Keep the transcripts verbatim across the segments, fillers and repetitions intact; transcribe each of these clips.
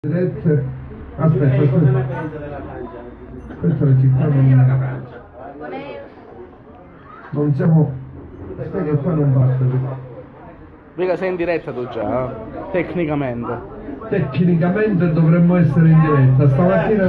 Aspetta, aspetta, aspetta. Questa è la città non... non siamo... aspetta che qua non basta. Mica sei in diretta tu già, eh? Tecnicamente. Tecnicamente dovremmo essere in diretta, stamattina...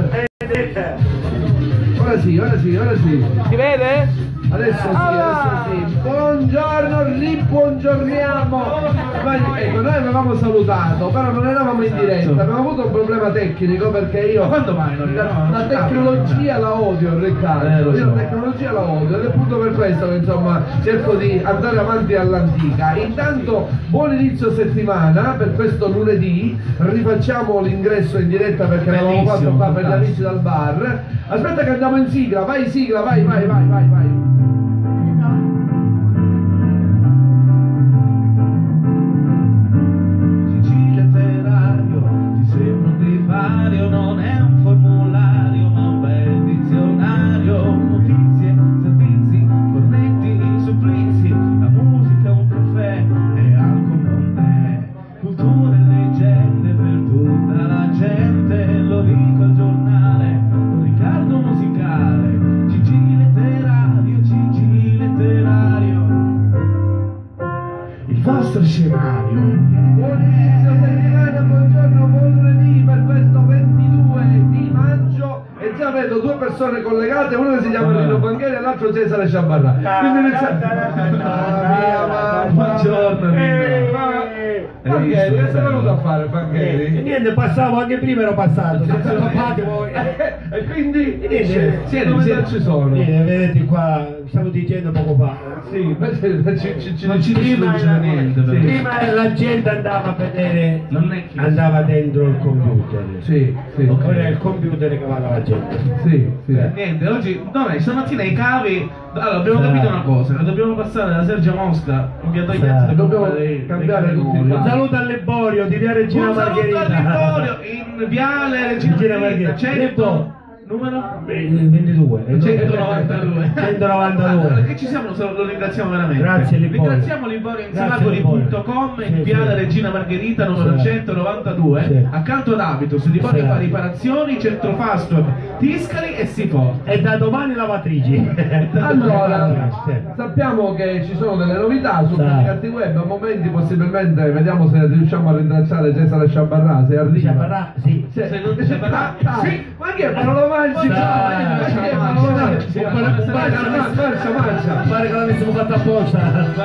Ora sì, ora sì, ora sì. Si vede? Adesso sì, adesso sì. Buongiorno, ribuongiorniamo. Ma, ecco, noi avevamo salutato, però non eravamo in diretta, abbiamo avuto un problema tecnico perché io... Ma quando mai? Non la, la tecnologia la odio, Riccardo. Io la tecnologia la odio ed è appunto per questo che insomma cerco di andare avanti all'antica. Intanto buon inizio settimana per questo lunedì, rifacciamo l'ingresso in diretta perché l'avevamo fatto qua per gli amici dal bar. Aspetta che andiamo in sigla, vai sigla, vai, vai, vai, vai, vai. Non è un formulario ma un bel dizionario, notizie, servizi, cornetti, supplizi, la musica, un caffè e alcol con te, cultura e leggende per tutta la gente, lo dico al giornale, Riccardo musicale, Gigi letterario, Gigi letterario, il vostro scenario. Buon inizio settimana, buongiorno, buon lunedì per questo ventidue di maggio e già vedo due persone collegate, uno che si chiama Rino Bancheri e l'altro Cesare Sciabarrà. Quindi iniziamo. Buongiorno Bancheri, che sei venuto a fare Bancheri? E niente, passavo anche prima, ero passato, senza tappati voi. E quindi niente, siete, dove ci sono? Niente, vedete qua, stavo dicendo poco fa. Sì, ci, ci, ci, non ci distrugge niente. Sì. Prima la gente andava a vedere, non è che andava dentro il computer. Sì, sì. Okay. Ora è il computer che va alla gente. Sì, sì. Eh, niente, oggi, no, no, stamattina i cavi, allora abbiamo Sì. capito una cosa, che dobbiamo passare da Sergio Mosca in via Togliatti, Sì. Dobbiamo cambiare tutti. Un saluto all'Eborio di via Regina un saluto Margherita. all'Emporio in viale Regina Regina Margherita, Margherita. cento, numero? ventidue. centonovantadue. centonovantadue. Che ci siamo, lo ringraziamo veramente. Grazie Liborio. Ringraziamo Liborio in Grazie, salacoli punto com in Sì, viale sì. Regina Margherita numero Sì. centonovantadue, Sì. accanto ad Habitus. Liborio Sì. fa riparazioni, centrofasto, Tiscali e si porta. E da domani lavatrici. Allora, Sì. sappiamo che ci sono delle novità su Sì. Praticanti Web, a momenti possibilmente vediamo se riusciamo a rintracciare Cesare Sciabarrà, se arriva. Sciabarrà, sì. Se- Se non Sciabarrà, sì. Ma che è? Ma non lo mangi? Sì. Ma che è? Ma non lo mangi? Sì. Mangia, mangia, mangia, mangia. Pare che l'avessimo fatto apposta.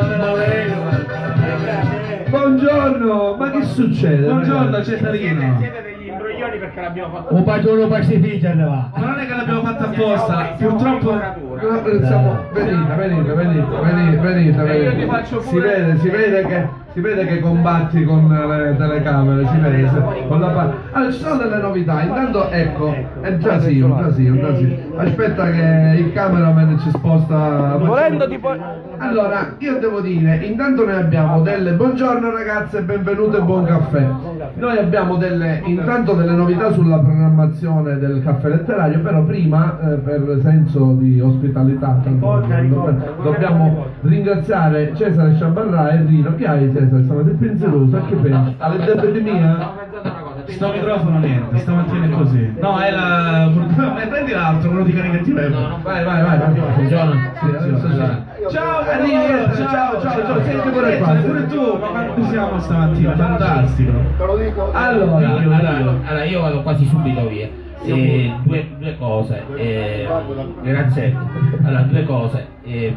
Buongiorno, ma che succede? Buongiorno Cesarino. Siete degli imbroglioni perché l'abbiamo fatto. Un pagione pastificia ne va. Ma non è che l'abbiamo fatta apposta, purtroppo. No, siamo... Venite, venite, venite, venite, venite, E io ti venite. faccio Si pure- vede, si vede che si vede che combatti con le telecamere, si vede se- con la pa- allora ci sono delle novità, intanto ecco, è già sì, un già sì, un già sì. Aspetta che il cameraman ci sposta. Volendo tipo. Allora, io devo dire, intanto noi abbiamo delle buongiorno ragazze, benvenute e buon caffè. Noi abbiamo delle intanto delle novità sulla programmazione del caffè letterario, però prima eh, per senso di ospitalità tanto, do- dobbiamo ringraziare Cesare Sciabarrà e Rino. Che hai Cesare? Stamattina penseroso, a che pensi? Alle debite mia? Sto microfono niente, stamattina è così. No, è la. Eh, prendi l'altro, quello di caricativo. Vai, vai, vai, vai. Funziona? Sì, adesso sì. Ciao, Arrivederci, ciao, ciao, ciao, senti pure qua. Pure tu, ma quanto siamo stamattina? Fantastico. Allora, Allora, allora io vado quasi subito via. Eh, due, due cose. Eh, grazie. Allora, due cose. Eh,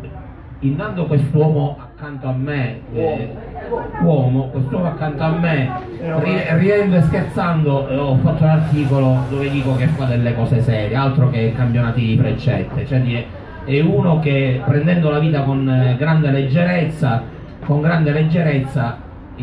intanto quest'uomo accanto a me, eh, uomo, quest'uomo accanto a me, ri- ridendo e scherzando, eh, ho fatto un articolo dove dico che fa delle cose serie, altro che campionati di freccette, cioè di, è uno che prendendo la vita con eh, grande leggerezza, con grande leggerezza,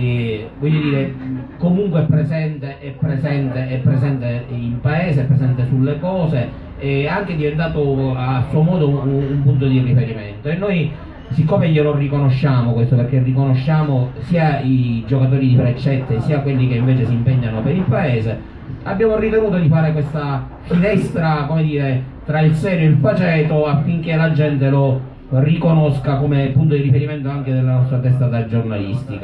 e voglio dire, comunque è presente, è presente, è presente in paese, è presente sulle cose, è anche diventato a suo modo un, un punto di riferimento. E noi, siccome glielo riconosciamo questo, perché riconosciamo sia i giocatori di freccette sia quelli che invece si impegnano per il paese, abbiamo ritenuto di fare questa finestra, come dire, tra il serio e il faceto, affinché la gente lo riconosca come punto di riferimento anche della nostra testata giornalistica.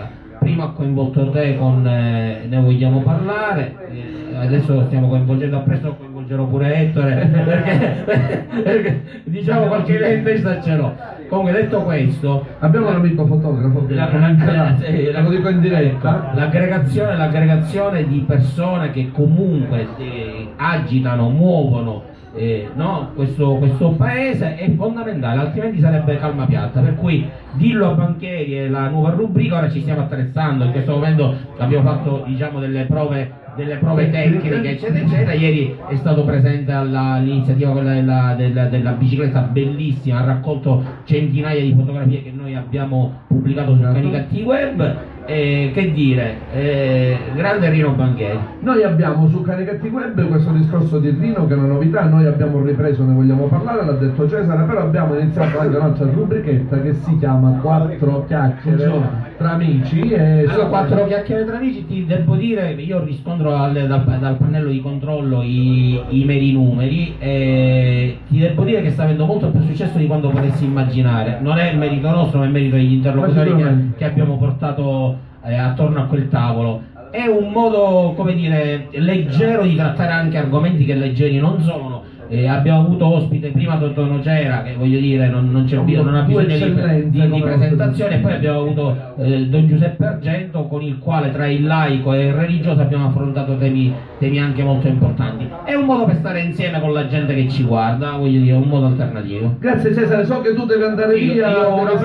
prima ha coinvolto te con eh, Ne vogliamo parlare, eh, adesso stiamo coinvolgendo, a presto coinvolgerò pure Ettore, perché, perché diciamo qualche lente ce l'ho. Comunque detto questo, abbiamo un amico fotografo che la, la, eh, la, lo dico in diretta, l'aggregazione, l'aggregazione di persone che comunque eh, agitano, muovono eh, no? questo, questo paese è fondamentale, altrimenti sarebbe calma piatta, per cui dillo a Banchieri e la nuova rubrica, ora ci stiamo attrezzando, in questo momento abbiamo fatto diciamo delle prove delle prove tecniche eccetera eccetera. Ieri è stato presente all'iniziativa quella della, della, della bicicletta bellissima, ha raccolto centinaia di fotografie che noi abbiamo pubblicato su Canicatti Web. Eh, che dire, eh, grande Rino Banchieri. Noi abbiamo su Canicatti Web questo discorso di Rino che è una novità, noi abbiamo ripreso Ne vogliamo parlare, l'ha detto Cesare, però abbiamo iniziato anche un'altra rubrichetta che si chiama Quattro chiacchiere tra amici. E allora, quattro chiacchiere tra amici, ti devo dire, io riscontro dal, dal, dal pannello di controllo i, i meri numeri e ti devo dire che sta avendo molto più successo di quanto potessi immaginare. Non è il merito nostro, ma è il merito degli interlocutori che, che abbiamo portato eh, attorno a quel tavolo. È un modo, come dire, leggero di trattare anche argomenti che leggeri non sono. Eh, abbiamo avuto ospite prima Totò Nocera, che voglio dire non, non c'è bisogno, non ha bisogno di, di, di presentazione, e poi abbiamo avuto eh, Don Giuseppe Argento, con il quale tra il laico e il religioso abbiamo affrontato temi, temi anche molto importanti. È un modo per stare insieme con la gente che ci guarda, voglio dire, un modo alternativo. Grazie Cesare, so che tu devi andare Sì, via. io una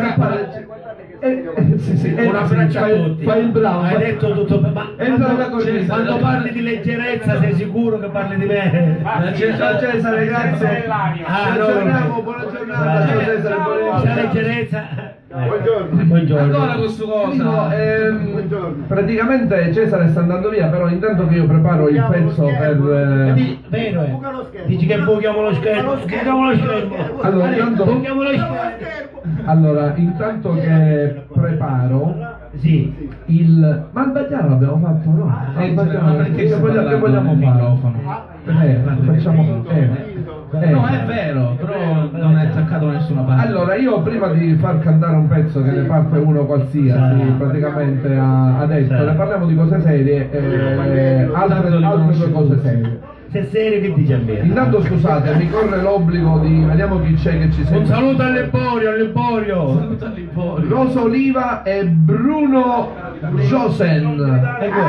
Eh, eh, sì, sì, un abbraccio a fai, tutti. Fai il bravo. Hai detto tutto, ma Entra quando, la cornisa. quando parli di leggerezza sei sicuro che parli di me? Ciao Cesare, grazie. Ah, Buona no, giornata, no. buona giornata. Ciao Cesare, buona Questa giornata. leggerezza. Buongiorno. Buongiorno. Allora questo cosa? Ehm, praticamente Cesare sta andando via, però intanto che io preparo il pezzo per... eh, Di- Vero è. Dici che buchiamo lo schermo. Buchiamo lo schermo. Allora, intanto- Buchiamo lo schermo. Allora, intanto che preparo Sì. il... Ma il Bagliano l'abbiamo fatto, no? Eh, Il Bagliano, ma perché che stiamo vogliamo, che parlando vogliamo nel fare? microfono? Eh, facciamo... Eh, eh. No, è vero, però non è attaccato da nessuna parte. Allora, io prima di far cantare un pezzo che ne parte uno qualsiasi, Sì. praticamente ha, ha detto, Sì. ne parliamo di cose serie, eh, altre, altre due cose serie. Se serio che dici a me? Intanto scusate, mi corre l'obbligo di... vediamo chi c'è che ci Un segue. saluto all'Emporio, all'Emporio. Saluta all'Emporio. Rosa Oliva e Bruno Josen.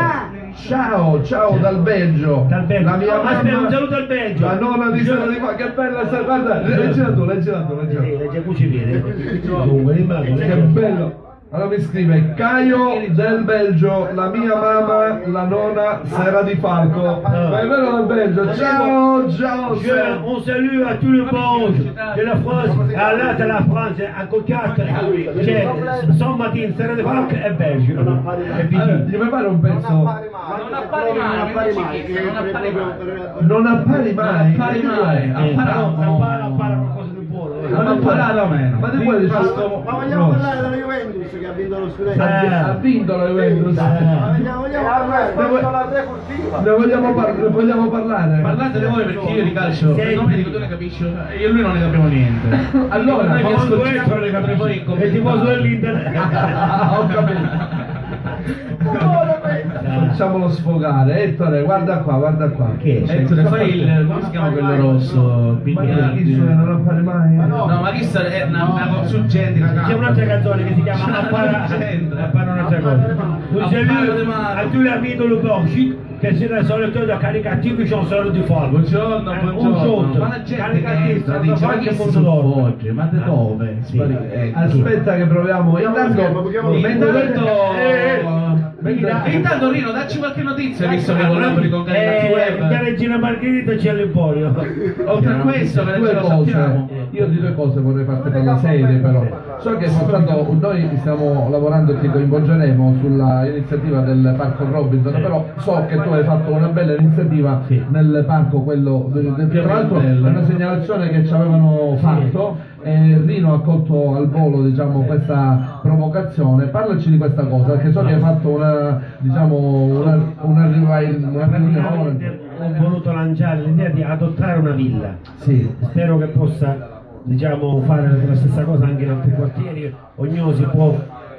Ciao, ciao dal Belgio. Dal Belgio. La mia Aspetta, mamma, un saluto al Belgio. la nonna di Sera di qua, che bella sta, guarda, leggila tu, leggila tu, leggila tu. Sì, legge cuci vede. Dunque, dimmela tu, Che legge. bello! Allora mi scrive Caio del Belgio, la mia mamma, la nonna Sera di Falco. Ma è bello dal Belgio, ciao, ciao! Je, on salue à tous les Belges de la France. Allora de la France, a Coccate, c'è San Martin, Serra di Falco e Belgio. E Allora, vicino. gli vuoi fare un pezzo? Non appari mai, non appari mai, non appari mai. Non appari mai? Non appari mai. Eh, Appariamo. no, impara, impara qualcosa di buono. eh. Ma non parlare o meno? Ma di quelli sono... Ma vogliamo parlare della Juventus che ha vinto lo scudetto? Ha ha vinto la Juventus. Ma vogliamo, vogliamo parlare Ne, vuoi- la defurtiva? ne vogliamo, par- ne vogliamo parlare? Parlatene voi perché io di calcio, Senti. non mi dico tu ne capisci, io e lui non ne capiamo niente. Allora, noi che ma ascoltiamo ne capiamo poi in E commento. tifoso dell'Inter. Ah, ho capito. Facciamolo sfogare. Ettore, guarda qua, guarda qua. Che è? Ettore, fai il, come si chiama quello rosso? Ma che chi sono? Non appare mai? No, ma chi sta è una, una cosa su gente che C'è un'altra canzone che si chiama Appara, Appara un'altra cosa. Un saluto a tutti gli amici dello Belgique che sono il solito da Canicatti che sono solo di Falco. Buongiorno, Un buongiorno. giorno. Ma la gente Canicatti, che entra, dice, ma Falco chi e si Mondodoro. soffogge? Ma da dove? Sì. Sparire. Aspetta che proviamo. Intanto, mentre- Intanto, intanto Rino, dacci qualche notizia visto che collabori con Canicatti Eh, la Web. regina Margherita c'è all'Emporio. Oltre a questo, che due ce lo cose. sappiamo. Io di due cose vorrei farti parlare serie però. So che soltanto noi stiamo lavorando e ti coinvolgeremo sulla iniziativa del Parco Robinson, però so che tu hai fatto una bella iniziativa nel parco, quello del- del- tra l'altro è una segnalazione che ci avevano fatto e Rino ha colto al volo, diciamo, questa provocazione. Parlaci di questa cosa, perché so che hai fatto una, diciamo, una, una, rival- una riunione. Ho voluto lanciare l'idea di adottare una villa. Sì. Spero che possa, diciamo, fare la stessa cosa anche in altri quartieri. Ognuno si può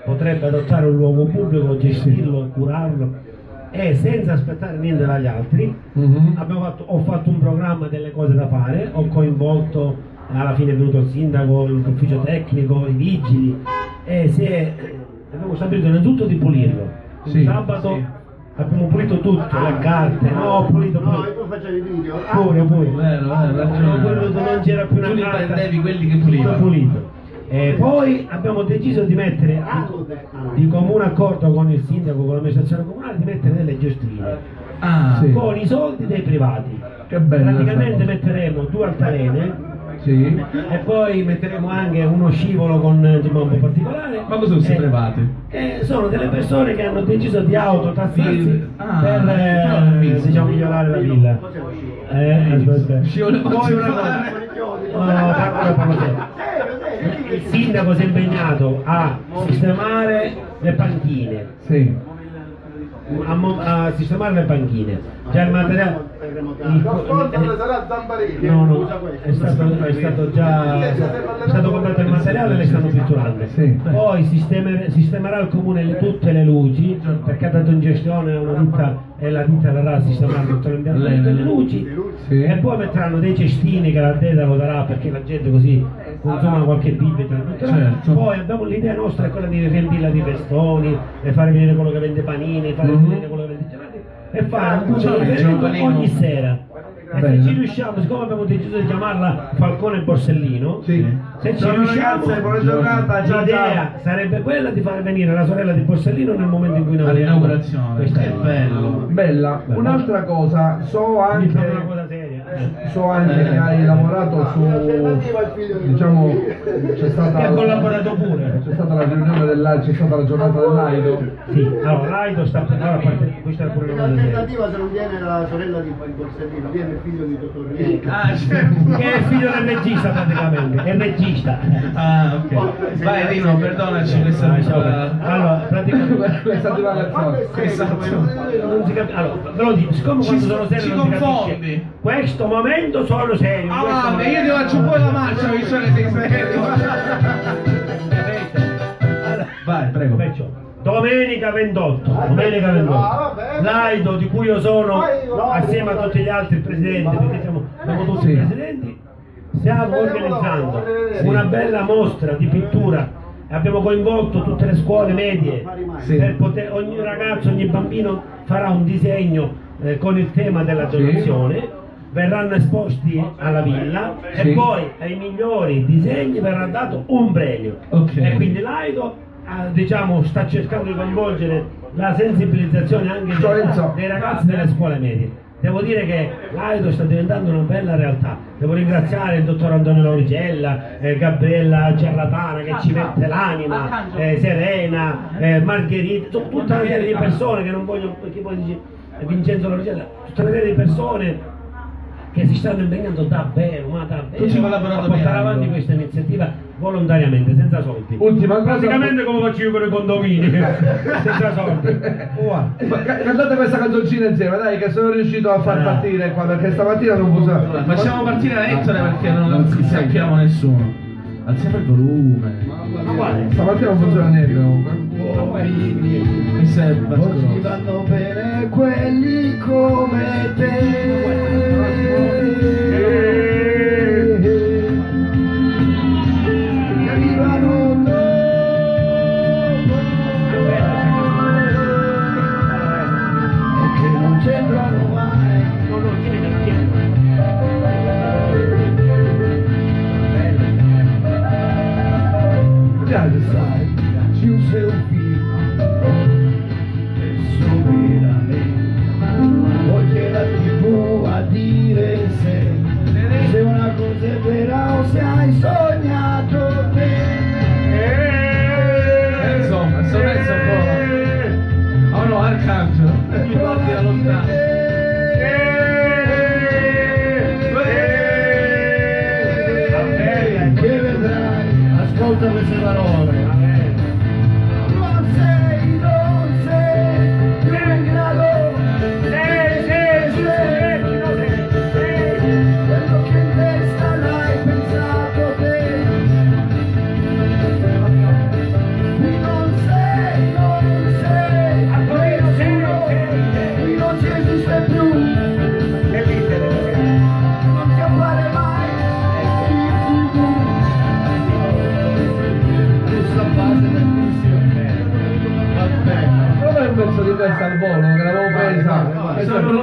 potrebbe adottare un luogo pubblico, gestirlo, curarlo e senza aspettare niente dagli altri. Mhm. Abbiamo fatto, ho fatto un programma delle cose da fare, ho coinvolto, alla fine è venuto il sindaco, l'ufficio tecnico, i vigili e si è, abbiamo stabilito innanzitutto di pulirlo. Il Sì, sabato sì. abbiamo pulito tutto, le carte, no, ho pulito No, pure, e tu facevi il video. pure, pure. Vero, vero, Abbiamo ragione. pulito, non c'era più una Tu li carta, prendevi quelli che tutto pulivano. pulito. E poi abbiamo deciso di mettere a- di comune accordo con il sindaco, con l'amministrazione comunale, di mettere delle giostrine Ah, Sì. con i soldi dei privati. Che bello. Praticamente metteremo due altalene Sì. e poi metteremo anche uno scivolo con insomma, un po' particolare. ma cosa sono questi Eh, privati? eh, sono delle persone che hanno deciso di autotassarsi Sì. Ah, per eh, però l'ho visto. diciamo migliorare la villa. Eh, aspetta. Scivolo Poi una cosa, no, parlo, parlo serio. Il sindaco si è impegnato a sistemare le panchine, Sì. a, mo- a sistemare le panchine. Già il materiale. il- Ascolta, sarà Zambarini. No, no, Usa questo. è stato, è stato già è stato comprato il materiale e le stanno pitturando. Sì. Poi sistemer- sistemerà il comune le- tutte le luci, perché ha dato in gestione a una ditta e la ditta verrà a sistemare tutto l'impianto Lei- delle luci. Sì. E poi metteranno dei cestini che la Deda lo darà perché la gente così consuma qualche bibita. Certo. Poi abbiamo l'idea nostra è quella di riempirla di festoni, e fare venire quello che vende panini, fare Mhm. venire quello che vende gelati e fare un punto Cioè, di c'è un riferimento panino. ogni sera. E Bene. se ci riusciamo, siccome abbiamo deciso di chiamarla Falcone Borsellino, Sì. se ci Ciao, riusciamo, ragazze, buona giornata, ciao, l'idea ciao. sarebbe quella di fare venire la sorella di Borsellino nel momento in cui inauguriamo All'inaugurazione, questa che bello. Bella. Un'altra cosa, so Mi anche fa una cosa seria. eh. so anche che hai lavorato su, diciamo, c'è stata Che ha collaborato pure. c'è stata la riunione della c'è stata la giornata dell'Aido. Sì, allora l'Aido sta allora, a parte, questa è pure una cosa seria. L'alternativa se non viene la sorella di Borsellino, viene il figlio di Dottor Rienca. Ah, certo. Che è il figlio del regista praticamente, è il regista. Ah, ok. Vai Rino, perdonaci questa Dai, piccola... ciao. Allora, praticamente Questa divagazione. non si capisce. Allora, ve lo dico, siccome quando Ci- sono serio ci non si confondi. capisce. Questo momento sono serio. Ah, questo vabbè, io ti momento- faccio un po' la marcia, visto che sei serio. Vai, prego. Perciò, domenica ventotto, domenica ventotto, Ah, vabbè. l'Aido di cui io sono No, assieme a tutti gli altri presidenti, perché siamo, siamo tutti Sì. presidenti, stiamo organizzando una bella mostra di pittura. Abbiamo coinvolto tutte le scuole medie, Sì. per poter, ogni ragazzo, ogni bambino farà un disegno eh, con il tema della donazione, verranno esposti alla villa Sì. e poi ai migliori disegni verrà dato un premio. Ok. E quindi l'Aido ah, diciamo, sta cercando di coinvolgere la sensibilizzazione anche Cioè, dei, insomma- dei ragazzi delle scuole medie. Devo dire che l'Aido sta diventando una bella realtà. Devo ringraziare il dottor Antonio Laurigella, eh, Gabriella Cerratana che ci mette l'anima, eh, Serena, eh, Margherita, tu- tutta una serie di persone che non voglio, perché poi dici eh, Vincenzo Laurigella, tutta una serie di persone che si stanno impegnando davvero, ma davvero, Tutti a collaborando portare bene, avanti allora. questa iniziativa volontariamente, senza soldi. Ultima cosa. Praticamente come faccio io con i condomini, senza soldi. Ua. Ma ca- Cantate questa canzoncina insieme, dai, che sono riuscito a far partire qua perché stamattina non Allora, funziona. facciamo partire la Ettore perché non, non si sappiamo nessuno. Alziamo il volume. Ma quale? Stamattina non funziona niente comunque. Questo è Oggi Vasco. vanno bene quelli come te. Che arrivano dopo e che non c'entrano mai. Già lo sai, ci usa un film e sovrana. Poi c'è la tivù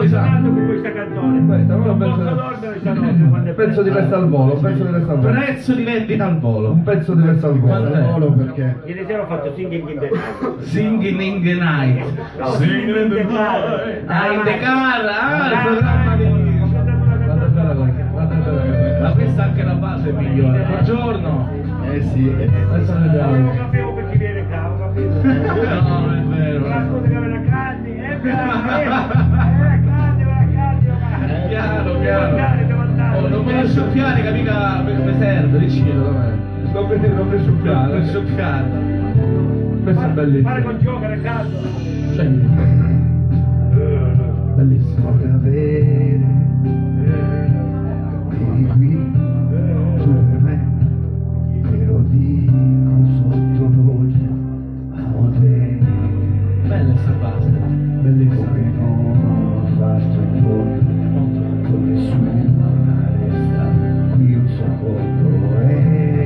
sonato con questa canzone. Questa, non penso- posso dormire stanotte quando è Pezzo di Vesta al volo, un pezzo di Vesta al volo. Prezzo di vendita al volo. Un pezzo di Vesta al volo. Quant'è? Volo perché? Ieri sera ho fatto Singing in the Night. Singing in the night. Singing in the Car. Ah, in the car, ah, il programma di... Ma questa è anche la base migliore. Buongiorno. Eh sì, eh, Adesso Non vediamo. lo capivo per chi viene qua, non capivo. No, non è vero. La scusa che aveva Canni, eh, era Canni, era Canni, Eh, Chiaro, Devo chiaro. andare, devo andare. Oh, non me lo sciocchiare che mica mi serve, dicilo dov'è. Non mi non mi Non sciocchiare. sciocchiare. Questo è Fare bellissimo. con giocare a caso. Bellissimo. vorrei avere, vieni qui, tu per me, te lo dico sottovoce, amo te. Bella sta base. Bellissimo. Come non ho fatto in fondo, con nessuna resta, qui un secondo e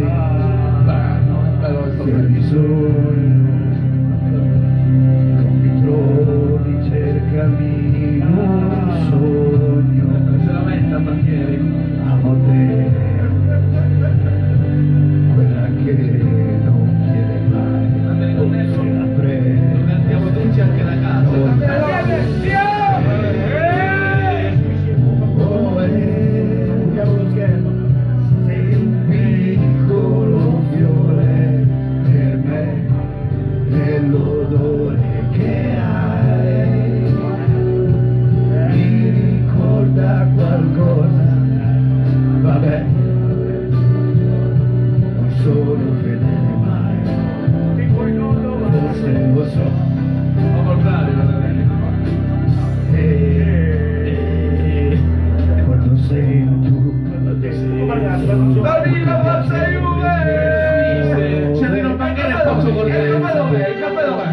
se hai bisogno, non mi trovi, cercami in un sogno, Se la metta a banchieri. amo te, quella che non chiede mai, Andate con me. se la prendo. Lo cantiamo tutti anche da casa. Oh, eh, andiamo lo schermo. Sei un piccolo fiore per me, nell'odore che hai. Mi ricorda qualcosa, vabbè, non sono fedele mai, forse lo so. Al contrario, E quando sento Danilo, forza Juve! c'è di non pagare a poco con Il caffè dov'è? Il caffè dov'è?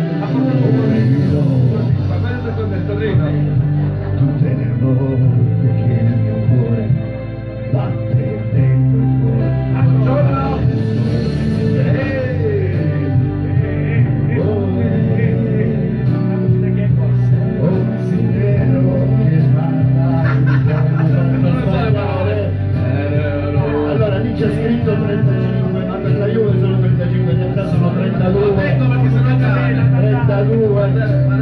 Va bene se contento, Rino. tutte le volte che il mio cuore batte dentro il cuore. Buongiorno! Oh, eh, un sireno che parla. Non so le parole. Allora lì c'è scritto trentacinque, ma per la Juve sono trentacinque, in realtà sono trentadue. Ecco perché se no cade. trentadue.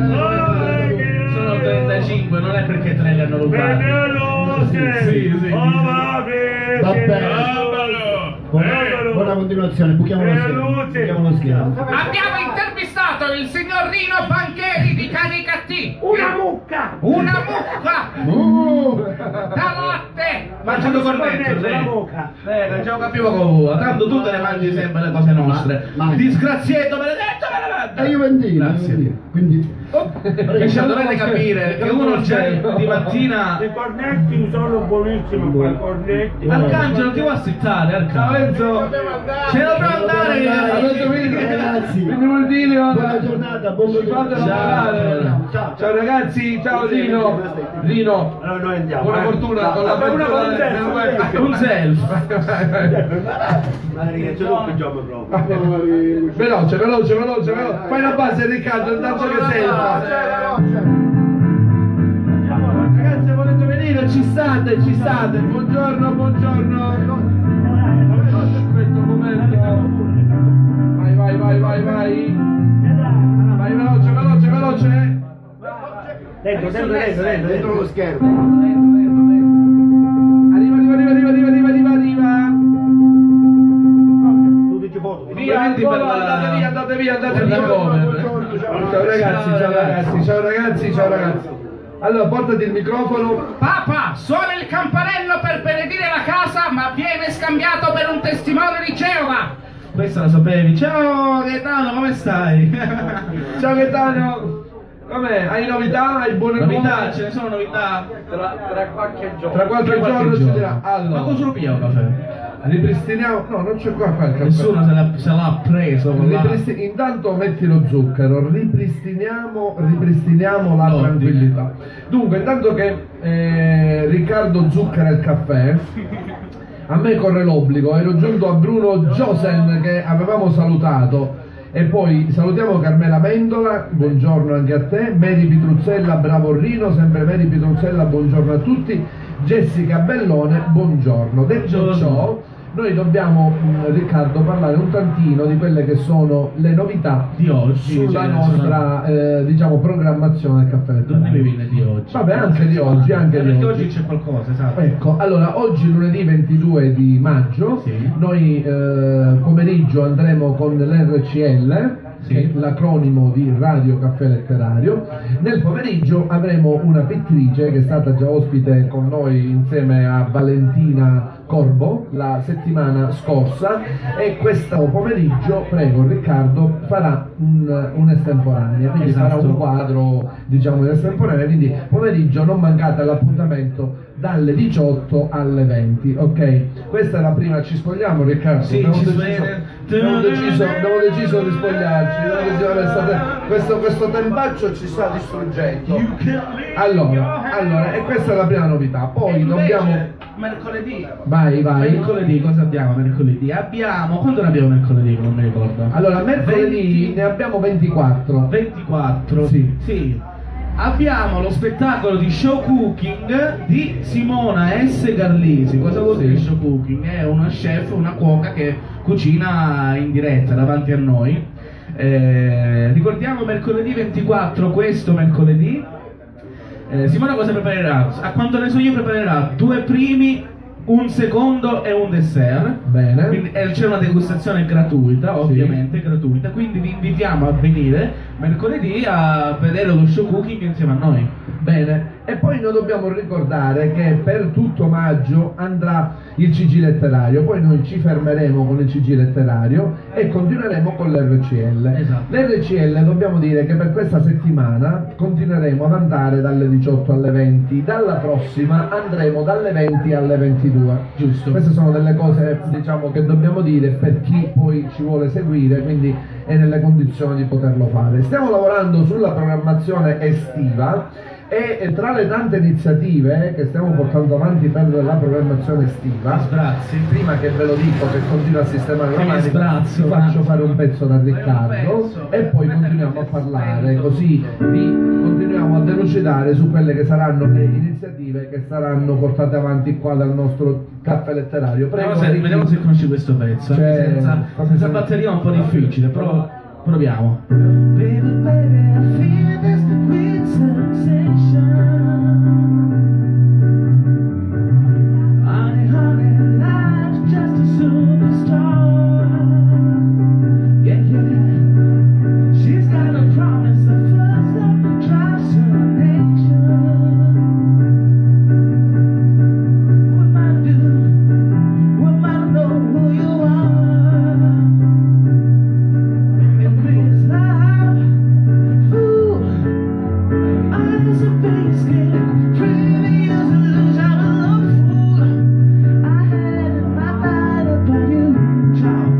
Sono trentacinque, non è perché tre li hanno rubati. Sì, sì. Vabbè. Buona, buona continuazione, buchiamo lo schermo. Buchiamo lo schermo. Abbiamo intervistato il signor Rino Pancheri di Canicattì. Una mucca! Una mucca Uh, da latte. Mangiando cornetto, Una lei. mucca! Eh, non ce lo capivo con voi. Tanto tu te le mangi sempre le cose nostre. Ma- ma- Disgraziato, maledetto, me le manda. è Juventino, Grazie. Juventino. Quindi Invece dovete capire che uno c'è di mattina. I cornetti sono buonissimi qua, i cornetti. Arcangelo ti vuoi assettare, Arcangelo? Ce ne dobbiamo andare. Avete finito? Ragazzi, Quindi vuol dire... buona giornata, buon Ci fate continuazione. lavorare. Ciao. Ciao ragazzi, ciao Rino. Rino, Allora noi andiamo. buona eh. fortuna con la Vabbè, una apertura del web. Un self. Ma ragazzi, non pigiamo proprio. Veloce, veloce, veloce, veloce. Fai la base Riccardo, intanto che sei il Ragazzi, volete venire? Ci state, ci state. Buongiorno, buongiorno. Aspetta un momento. Vai, vai, vai, vai, vai. Vai veloce, veloce, veloce. Dentro, dentro, dentro, dentro, Dentro lo dentro. schermo. Arriva, arriva, arriva, arriva, arriva, arriva, arriva, arriva. Tu dici foto. Via, al volo, andate via, andate via, andate via. Buongiorno, ciao. Ciao ragazzi, ciao ragazzi, ciao ragazzi, ciao ragazzi. Allora, portati il microfono. Papa, suona il campanello per benedire la casa, ma viene scambiato per un testimone di Geova. Questa la sapevi. Ciao Gaetano, come stai? Ciao Gaetano. Com'è? Hai novità? Hai buone Novità, nuove? ce ne sono novità. Tra qualche Tra giorno qualche ci giorno. dirà. Ma Allora, cosa lo pia un caffè? ripristiniamo. No, non c'è qua, qua il caffè. Nessuno se l'ha, se l'ha preso con la... Ripristi- Intanto metti lo zucchero, ripristiniamo, ripristiniamo la L'ordine. tranquillità. Dunque, intanto che eh, Riccardo zucchera il caffè, a me corre l'obbligo, ero giunto a Bruno Giosen che avevamo salutato E poi salutiamo Carmela Mendola, buongiorno anche a te, Mary Pitruzzella, bravo Rino, sempre Mary Pitruzzella, buongiorno a tutti, Jessica Bellone, buongiorno. Detto ciò, noi dobbiamo, Riccardo, parlare un tantino di quelle che sono le novità di oggi sulla cioè, nostra eh, diciamo programmazione del caffè letterario. Non mi viene di oggi. Vabbè, anche di oggi, anche di perché oggi. oggi c'è qualcosa, esatto. Ecco, allora oggi lunedì ventidue di maggio, Sì. noi eh, pomeriggio andremo con l'R C L, Sì. che è l'acronimo di Radio Caffè Letterario. Nel pomeriggio avremo una pittrice che è stata già ospite con noi insieme a Valentina Corbo la settimana scorsa, e questo pomeriggio, prego Riccardo, farà un, un estemporanea, quindi Esatto. farà un quadro diciamo in estemporanea, quindi pomeriggio non mancate all'appuntamento dalle diciotto alle venti, ok? Questa è la prima, ci spogliamo Riccardo? Sì, abbiamo, ci deciso, spogliamo. abbiamo, deciso, abbiamo deciso di spogliarci, abbiamo deciso- vabbè, state- questo, questo tempaccio ci sta distruggendo. Allora, allora, e questa è la prima novità, poi dobbiamo... mercoledì. Vai, vai. Mercoledì cosa abbiamo mercoledì? Abbiamo, quando ne abbiamo mercoledì? Non mi ricordo. Allora, mercoledì venti ne abbiamo ventiquattro. ventiquattro. Sì. Sì. Abbiamo lo spettacolo di show cooking di Simona S. Garlisi. Cosa vuol Sì. dire show cooking? È una chef, una cuoca che cucina in diretta davanti a noi. Eh, ricordiamo mercoledì ventiquattro, questo mercoledì. Eh, Simona cosa preparerà? A quanto ne so io preparerà due primi, un secondo e un dessert. Bene. Quindi, eh, c'è una degustazione gratuita, ovviamente gratuita, quindi vi invitiamo a venire mercoledì a vedere lo show cooking insieme a noi. Bene, e poi noi dobbiamo ricordare che per tutto maggio andrà il C G letterario, poi noi ci fermeremo con il C G letterario e continueremo con l'R C L. Esatto. L'R C L dobbiamo dire che per questa settimana continueremo ad andare dalle diciotto alle venti, dalla prossima andremo dalle venti alle ventidue. Giusto. Queste sono delle cose diciamo che dobbiamo dire per chi poi ci vuole seguire, quindi è nelle condizioni di poterlo fare. Stiamo lavorando sulla programmazione estiva. E tra le tante iniziative che stiamo portando avanti per la programmazione estiva, Sbrazzi. prima che ve lo dico che continua a sistemare la Che manica, sbrazzo, vi faccio ma- fare un pezzo da Riccardo pezzo. e poi continuiamo a parlare, così vi continuiamo a delucidare su quelle che saranno le iniziative che saranno portate avanti qua dal nostro caffè letterario. Prego, Vediamo se, Ricky. vediamo se conosci questo pezzo. Cioè, senza, fammi senza sentire. batteria è un po' difficile, però proviamo. Baby, baby, I feel this weird sensation. Honey, honey, life's just a superstar. Yeah, yeah. She's got a promise of first love that drives her nation. What might I do? What might I know who you are? In this life, fool, eyes of face skin, previous illusion of love, fool. I had it my mind upon you, ciao.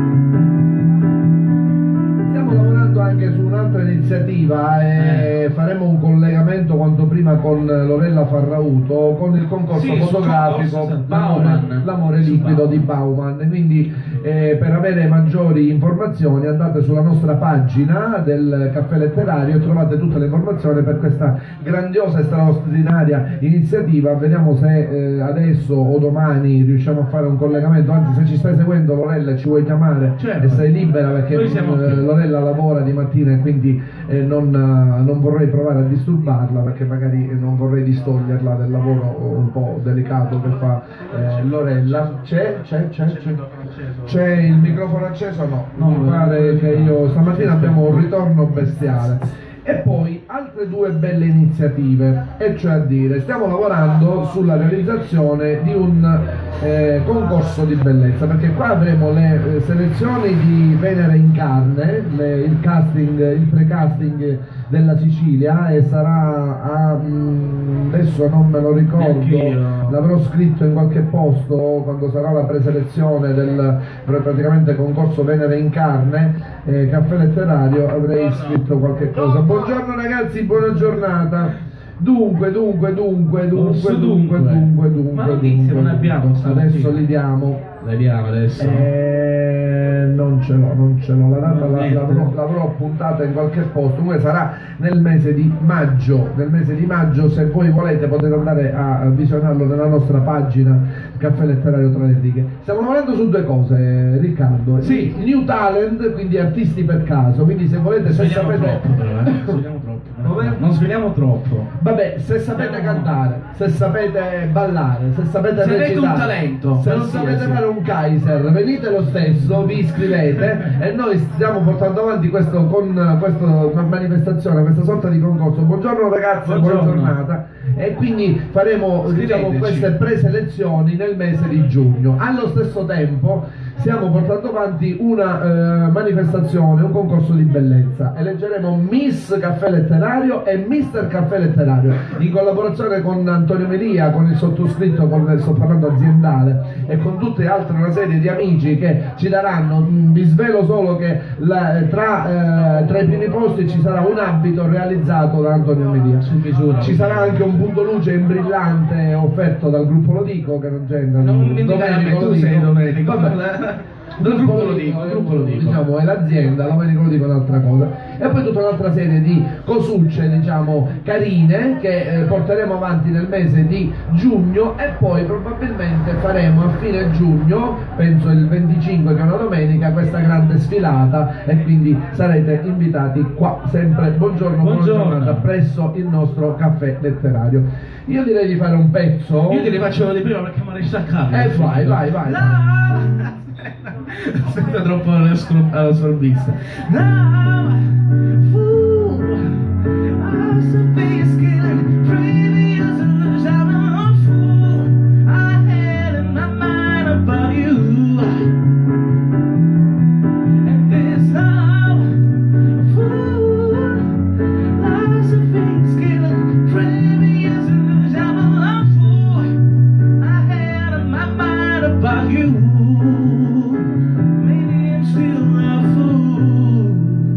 Stiamo lavorando anche su un'altra iniziativa e faremo un collegamento quanto prima con Lorella Farrauto con il concorso Sì, sul fotografico concorso, sì, L'amore, Bauman. l'amore Su liquido Bauman. di Bauman. Quindi eh, per avere maggiori informazioni andate sulla nostra pagina del caffè letterario e trovate tutte le informazioni per questa grandiosa e straordinaria iniziativa. Vediamo se eh, adesso o domani riusciamo a fare un collegamento, anzi se ci stai seguendo Lorella ci vuoi chiamare Certo. e sei libera perché Noi siamo eh, qui. Lorella lavora di mattina e quindi eh, non, eh, non vorrei provare a disturbarla perché magari eh, non vorrei distoglierla del lavoro un po' delicato che fa eh, Lorella. C'è, c'è, c'è, c'è. C'è il microfono acceso? No, non mi pare che io stamattina abbiamo un ritorno bestiale. E poi altre due belle iniziative, e cioè a dire, stiamo lavorando sulla realizzazione di un eh, concorso di bellezza, perché qua avremo le eh, selezioni di Venere in carne, le- il casting, il pre-casting della Sicilia, e sarà a, mm, adesso non me lo ricordo, Neanch'io. l'avrò scritto in qualche posto quando sarà la preselezione del praticamente concorso Venere in carne, eh, caffè letterario, avrei scritto qualche cosa. Buongiorno ragazzi, buona giornata. Dunque, dunque, dunque, dunque, Orso dunque, dunque. dunque, dunque. Ma notizie non abbiamo stamattina. Adesso li diamo. Le diamo adesso. Eh, non ce l'ho, non ce l'ho. La data la- Niente. l'avrò, l'avrò puntata in qualche posto. Comunque sarà nel mese di maggio. Nel mese di maggio, se voi volete, potete andare a visionarlo nella nostra pagina Caffè Letterario Tra le Righe. Stiamo lavorando su due cose, Riccardo. Sì. New talent, quindi artisti per caso. Quindi se volete, se Svegliamo sapete. troppo però, eh. Svegliamo troppo. Come? Non svegliamo troppo. Vabbè, se sapete cantare, se sapete ballare, se sapete Se avete recitare, un talento, se non qualsiasi. sapete fare un Kaiser, venite lo stesso, vi iscrivete e noi stiamo portando avanti questo con questa manifestazione, questa sorta di concorso. Buongiorno ragazzi, buona Buongiorno. giornata. E quindi faremo diciamo, Scriveteci. queste preselezioni nel mese di giugno. Allo stesso tempo stiamo portando avanti una eh, manifestazione, un concorso di bellezza. Eleggeremo Miss Caffè Letterario e Mister Caffè Letterario in collaborazione con Antonio Melia, con il sottoscritto, con, sto parlando aziendale, e con tutte altre una serie di amici che ci daranno. mh, Vi svelo solo che la- tra, eh, tra i primi posti ci sarà un abito realizzato da Antonio Melia. Su misura. Ci sarà anche un punto luce in brillante offerto dal gruppo Lodico, che non c'entra. Non mi dica Domenico che tu Lodico. sei Domenico. Vabbè. Del gruppo Lodico, il gruppo Lodico. Diciamo, è l'azienda, Domenico Lodico è un'altra cosa. E poi tutta un'altra serie di cosucce, diciamo, carine che eh, porteremo avanti nel mese di giugno, e poi probabilmente faremo a fine giugno, penso il venticinque, che è una domenica, questa grande sfilata, e quindi sarete invitati qua, sempre buongiorno, buona Buongiorno. giornata, presso il nostro caffè letterario. Io direi di fare un pezzo. Io te li facevo di prima perché mi resta a casa. Eh, vai, vai, vai. No! Aspetta troppo alla scro- alla sorbista. No! Fool, I was a face killing, previous illusion. I'm a fool. I had in my mind about you. And this love, fool, I was a face killing, previous illusion. I'm a fool. I had in my mind about you. Maybe I'm still a fool.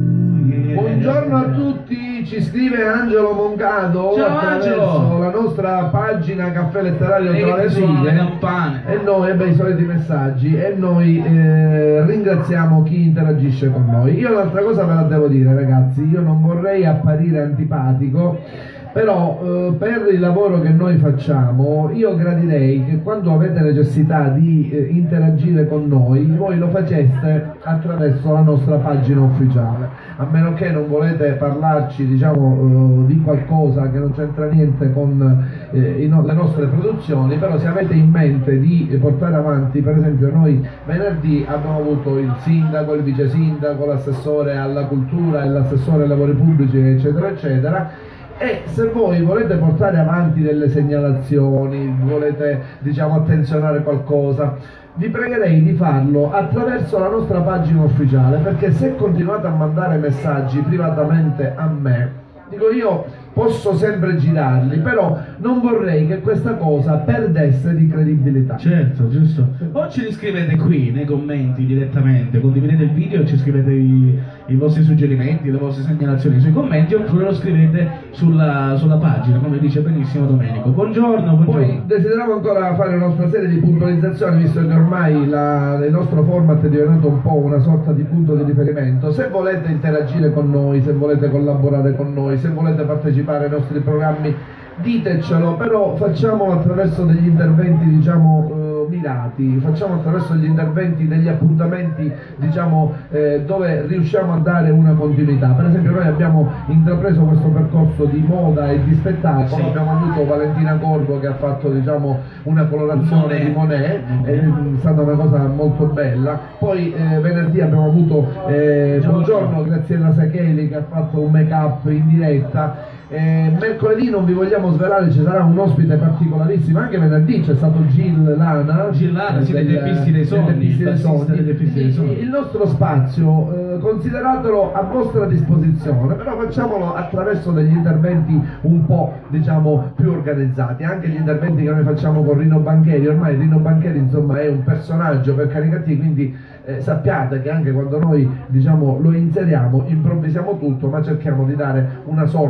Yeah. Buongiorno a tutti, ci scrive Angelo Moncado Ciao, attraverso Angelo. la nostra pagina Caffè Letterario E Tra che le suonano le Righe, campane. e noi, e beh, i soliti messaggi, e noi eh, ringraziamo chi interagisce con noi. Io un'altra cosa ve la devo dire, ragazzi, io non vorrei apparire antipatico, però eh, per il lavoro che noi facciamo io gradirei che quando avete necessità di eh, interagire con noi, voi lo faceste attraverso la nostra pagina ufficiale, a meno che non volete parlarci, diciamo, eh, di qualcosa che non c'entra niente con eh, i no- le nostre produzioni. Però se avete in mente di eh, portare avanti, per esempio noi venerdì abbiamo avuto il sindaco, il vice sindaco, l'assessore alla cultura e l'assessore ai lavori pubblici, eccetera eccetera, e se voi volete portare avanti delle segnalazioni, volete, diciamo, attenzionare qualcosa, vi pregherei di farlo attraverso la nostra pagina ufficiale, perché se continuate a mandare messaggi privatamente a me, dico, io posso sempre girarli, però non vorrei che questa cosa perdesse di credibilità. Certo, giusto. O ce li scrivete qui nei commenti direttamente, condividete il video e ci scrivete i, i vostri suggerimenti, le vostre segnalazioni sui commenti, oppure lo scrivete sulla, sulla pagina, come dice benissimo Domenico. Buongiorno, buongiorno. Poi desideriamo ancora fare un'altra serie di puntualizzazioni, visto che ormai la- il nostro format è diventato un po' una sorta di punto di riferimento. Se volete interagire con noi, se volete collaborare con noi, se volete partecipare ai nostri programmi, ditecelo, però facciamolo attraverso degli interventi, diciamo, eh, mirati, facciamo attraverso gli interventi degli appuntamenti, diciamo, eh, dove riusciamo a dare una continuità. Per esempio noi abbiamo intrapreso questo percorso di moda e di spettacolo, Sì. abbiamo avuto Valentina Corvo che ha fatto, diciamo, una colorazione Monet. di Monet, è stata una cosa molto bella. Poi eh, venerdì abbiamo avuto eh, buongiorno Graziella Sacheli che ha fatto un make up in diretta. Eh, mercoledì non vi vogliamo svelare, ci sarà un ospite particolarissimo, anche venerdì c'è stato Gil Lana, Gil Lana, sì, del- dei Teppisti dei Sogni, dei Teppisti il dei bassista Sogni. dei Teppisti dei Sogni. Il nostro spazio, eh, consideratelo a vostra disposizione, però facciamolo attraverso degli interventi un po', diciamo, più organizzati, anche gli interventi che noi facciamo con Rino Bancheri. Ormai Rino Bancheri, insomma, è un personaggio per Caricati, quindi eh, sappiate che anche quando noi, diciamo, lo inseriamo, improvvisiamo tutto, ma cerchiamo di dare una sorta di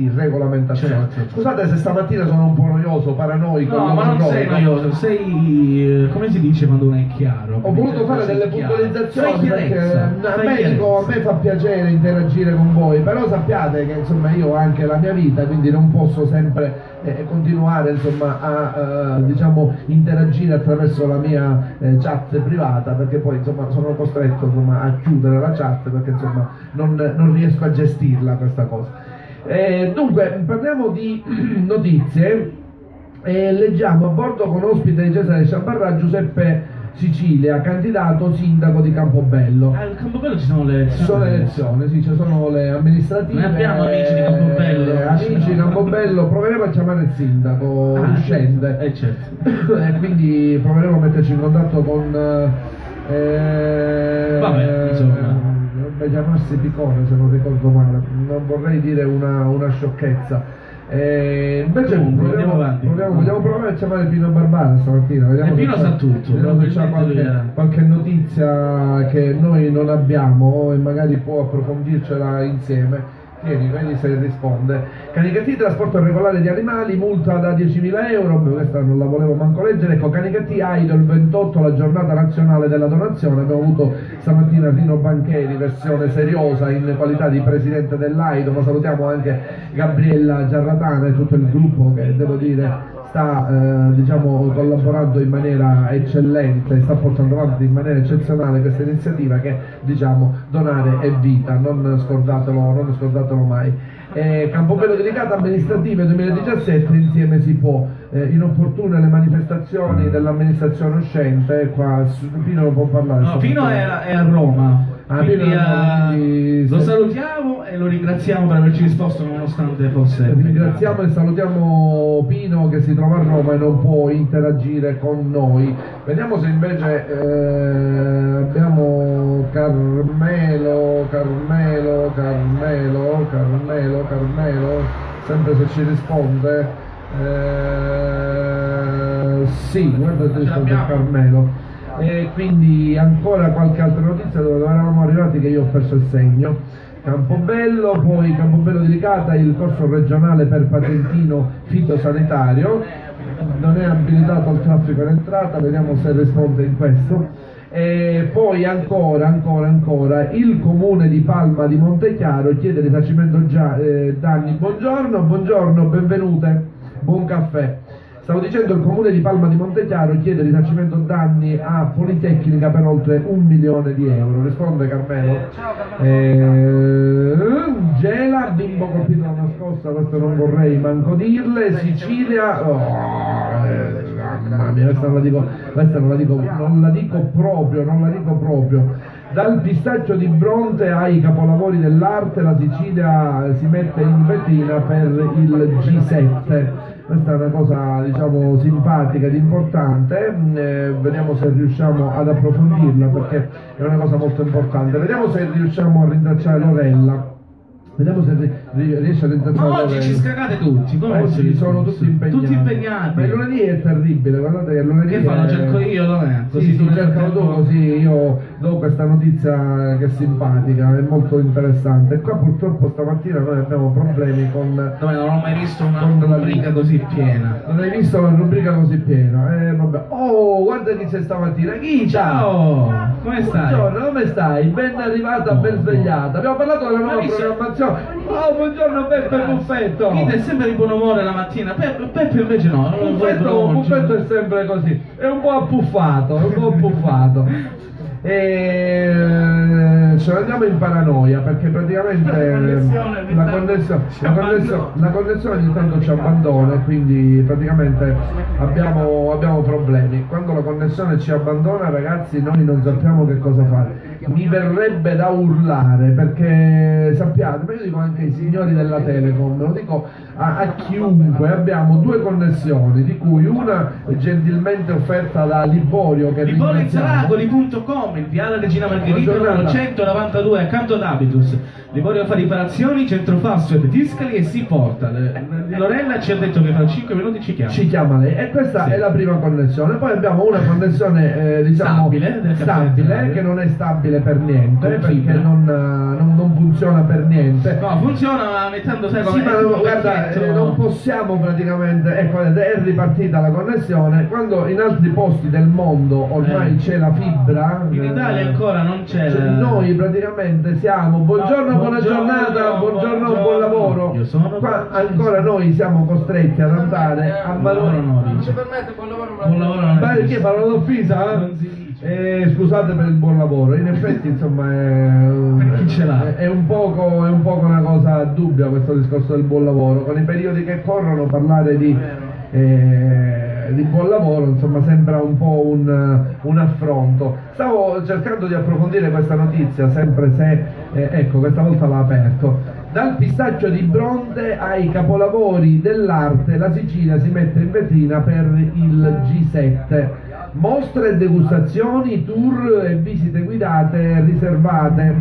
di regolamentazione. Certo. Scusate se stamattina sono un po' noioso, paranoico. No, ma non sei noioso, sei, eh, come si dice quando uno è chiaro? Ho voluto fare Sei delle chiaro. puntualizzazioni Fai perché chiarezza, a fai me, chiarezza. dico, a me fa piacere interagire con voi, però sappiate che insomma io ho anche la mia vita, quindi non posso sempre eh, continuare insomma a eh, diciamo interagire attraverso la mia eh, chat privata, perché poi insomma sono costretto insomma a chiudere la chat perché insomma non, non riesco a gestirla questa cosa. Eh, dunque parliamo di notizie. E leggiamo a bordo con ospite di Cesare Sciambarrà Giuseppe Sicilia, candidato sindaco di Campobello. Al Campobello ci sono le elezioni. Ci sono le elezioni, sì, ci sono le amministrative. Noi abbiamo amici di Campobello. eh, amici di Campobello, proveremo a chiamare il sindaco Ah, uscente. Eh certo. E quindi proveremo a metterci in contatto con eh, Vabbè, insomma. dovrebbe chiamarsi Picone se non ricordo male, non vorrei dire una, una sciocchezza. Eh, invece Comunque, proviamo, andiamo avanti. proviamo, vogliamo provare a chiamare Pino Barbara stamattina, vediamo E Pino se c'è- sa tutto, vediamo se c'è probabilmente lui qualche, è- qualche notizia che noi non abbiamo e magari può approfondircela insieme. Vieni, vedi se risponde. Canicattì, trasporto irregolare di animali, multa da diecimila euro. Beh, questa non la volevo manco leggere. Ecco, Canicattì Idol ventotto, la giornata nazionale della donazione. Abbiamo avuto stamattina Rino Bancheri, versione seriosa in qualità di presidente dell'Idol, ma salutiamo anche Gabriella Giarratana e tutto il gruppo che devo dire sta eh, diciamo collaborando in maniera eccellente, sta portando avanti in maniera eccezionale questa iniziativa che diciamo donare è vita, non scordatelo, non scordatelo mai. Eh, Campobello Delicata amministrative duemiladiciassette, insieme si può. Eh, inopportune le manifestazioni dell'amministrazione uscente, qua su- Pino non può parlare. No, Pino è, a- è a Roma. Ah, Quindi, Pino è a Roma, eh, quindi lo se- salutiamo e lo ringraziamo per averci risposto nonostante fosse. Ringraziamo e salutiamo Pino che si trova a Roma e non può interagire con noi. Vediamo se invece eh, abbiamo Carmelo, Carmelo, Carmelo, Carmelo, Carmelo, sempre se ci risponde. Eh, sì, guarda se risponde Carmelo. E quindi ancora qualche altra notizia dove eravamo arrivati che io ho perso il segno. Campobello, poi Campobello Delicata, il corso regionale per patentino fitosanitario, non è abilitato al traffico in entrata, vediamo se risponde in questo. E poi ancora, ancora, ancora, il comune di Palma di Montechiaro chiede risarcimento già, eh, danni. Buongiorno, buongiorno, benvenute, buon caffè. Stavo dicendo, il comune di Palma di Montechiaro chiede risarcimento danni a Politecnica per oltre un milione di euro. Risponde Carmelo. Eh, Gela, bimbo colpito da una scossa, questo non vorrei manco dirle. Sicilia, oh, eh, mamma mia, questa non la dico, questa non la dico, non la dico proprio, non la dico proprio. Dal pistaccio di Bronte ai capolavori dell'arte, la Sicilia si mette in vetrina per il G sette. Questa è una cosa diciamo simpatica ed importante, eh, vediamo se riusciamo ad approfondirla perché è una cosa molto importante. Vediamo se riusciamo a rintracciare Lorella. Vediamo se ri- ri- riesce a rintracciare Ma oggi Lorella. ci scagate tutti, come Oggi oggi sono tutti impegnati. Tutti impegnati. Ma il lunedì è terribile, guardate che il lunedì Che fanno? è- Cerco io, dov'è? Sì, sì, tu nel cercalo tu frattempo- così io do questa notizia che è simpatica, è molto interessante. E qua purtroppo stamattina noi abbiamo problemi con... Dove non ho mai visto una Con la rubrica così piena. Non hai visto la rubrica così piena? Eh, vabbè. Oh, guarda chi c'è stamattina, Ghita! Ciao, come stai? Buongiorno, come stai? Ben arrivata, ben svegliata. Abbiamo parlato della nuova Ma visto- programmazione. Oh, buongiorno Beppe Buffetto! Ghita è sempre di buon umore la mattina, Peppe, Peppe invece no. non vuole Buffetto, proprio- Buffetto è sempre così, è un po' appuffato, è un po' appuffato. E ce ne andiamo in paranoia perché praticamente la connessione, la connessione, la connessione ogni tanto ci abbandona e quindi praticamente abbiamo, abbiamo problemi. Quando la connessione ci abbandona, ragazzi, noi non sappiamo che cosa fare. Mi verrebbe da urlare perché sappiate, ma io dico anche ai signori della Telecom, lo dico a, a chiunque, abbiamo due connessioni di cui una gentilmente offerta da Liborio che Liborio ringraziamo. Zaragoli punto com, in Viale Regina Margherita Buona numero giornata. centonovantadue accanto ad Habitus. Liborio fa riparazioni, centrofasso e discali e si porta. Le- Lorella ci ha detto che fra cinque minuti ci chiama. Ci chiama lei e questa Sì. è la prima connessione. Poi abbiamo una connessione eh, diciamo Stabile, del caffè stabile, Telecom. che non è stabile utilizzabile per niente, Con perché fibra. non, non, non funziona per niente. No, funziona ma mettendo sai come Sì, ma è no, un guarda, vecchietto. eh, non possiamo praticamente, ecco, vedete, è ripartita la connessione, quando in altri posti del mondo ormai Eh. c'è la fibra, In Italia eh, ancora non c'è cioè, la- noi praticamente siamo, buongiorno, No, buona buongiorno, giornata, buongiorno, buongiorno. buon lavoro. Io sono Qua Francesco. ancora noi siamo costretti ad andare a Buon lavoro valore. no, dice. Buon lavoro non è Ma perché parlo d'offesa? Non si dice. Eh, scusate per il buon lavoro, in effetti insomma è, Per chi ce l'ha? è un poco, è un poco una cosa dubbia questo discorso del buon lavoro, con i periodi che corrono parlare di, eh, di buon lavoro insomma sembra un po' un, un affronto. Stavo cercando di approfondire questa notizia, sempre se, eh, ecco, questa volta l'ha aperto. Dal pistaccio di Bronte ai capolavori dell'arte, la Sicilia si mette in vetrina per il G sette. Mostre e degustazioni, tour e visite guidate riservate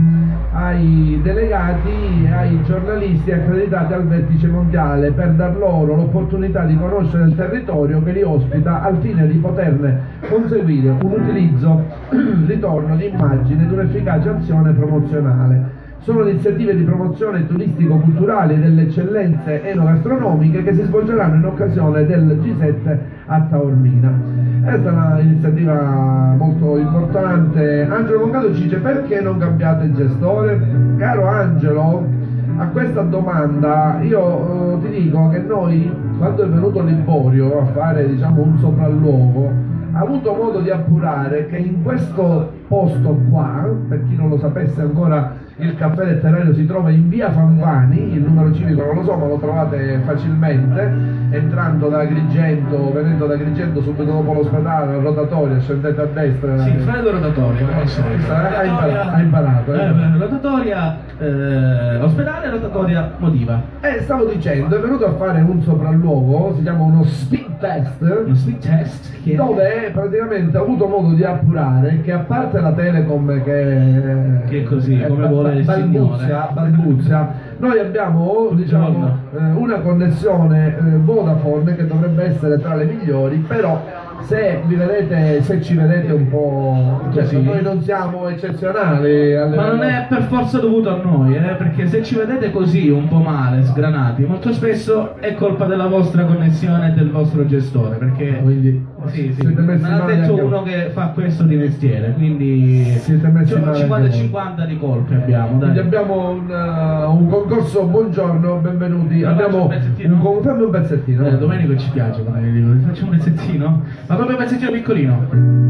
ai delegati e ai giornalisti accreditati al vertice mondiale per dar loro l'opportunità di conoscere il territorio che li ospita al fine di poterne conseguire un utilizzo, ritorno di immagine ed un'efficace azione promozionale. Sono iniziative di promozione turistico-culturali e delle eccellenze enogastronomiche che si svolgeranno in occasione del G sette a Taormina. Questa è un'iniziativa molto importante. Angelo Moncato ci dice: perché non cambiate il gestore? Caro Angelo, a questa domanda io eh, ti dico che noi, quando è venuto Liborio a fare, diciamo, un sopralluogo, ha avuto modo di appurare che in questo posto qua, per chi non lo sapesse ancora, il caffè letterario si trova in via Fanvani, il numero civico non lo so ma lo trovate facilmente, entrando da Agrigento, venendo da Agrigento subito dopo l'ospedale, al rotatorio, scendete a destra. Sì, Fredo rotatoria, Ha imparato, ha imparato, eh. Eh, rotatoria eh, ospedale, rotatoria motiva. Eh, stavo dicendo, è venuto a fare un sopralluogo, si chiama uno speed test, Uno speed test che dove praticamente ho avuto modo di appurare che a parte la Telecom che, Che è così, come ba- vuole il balbuzia, signore. balbuzia, noi abbiamo, diciamo, eh, una connessione eh, Vodafone che dovrebbe essere tra le migliori, però se vi vedete, se ci vedete un po', cioè, Così. noi non siamo eccezionali alle- Ma non è per forza dovuto a noi, eh, perché se ci vedete così un po' male, sgranati, molto spesso è colpa della vostra connessione e del vostro gestore, perché Quindi sì, sì, siete me messi l'ha male detto anche- uno che fa questo di mestiere, quindi Siete messi cioè, male anche cinquanta e voi. cinquanta di colpe abbiamo, Quindi dai. abbiamo un, uh, un concorso, buongiorno, benvenuti. Lo Abbiamo faccio un pezzettino? un con- fammi un pezzettino. Eh, Domenico ci piace quando gli dico, faccio un pezzettino, ma proprio un pezzettino piccolino.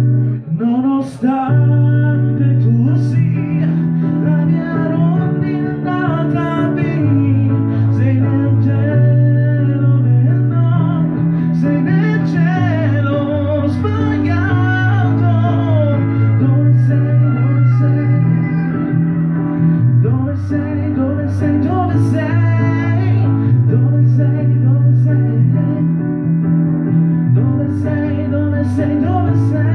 Nonostante tu sia la mia rondine andata via, sei nel cielo nel no, sei nel cielo sbagliato. Dove sei, dove sei, dove sei, dove sei, dove sei, dove sei, dove sei, dove sei, dove sei, dove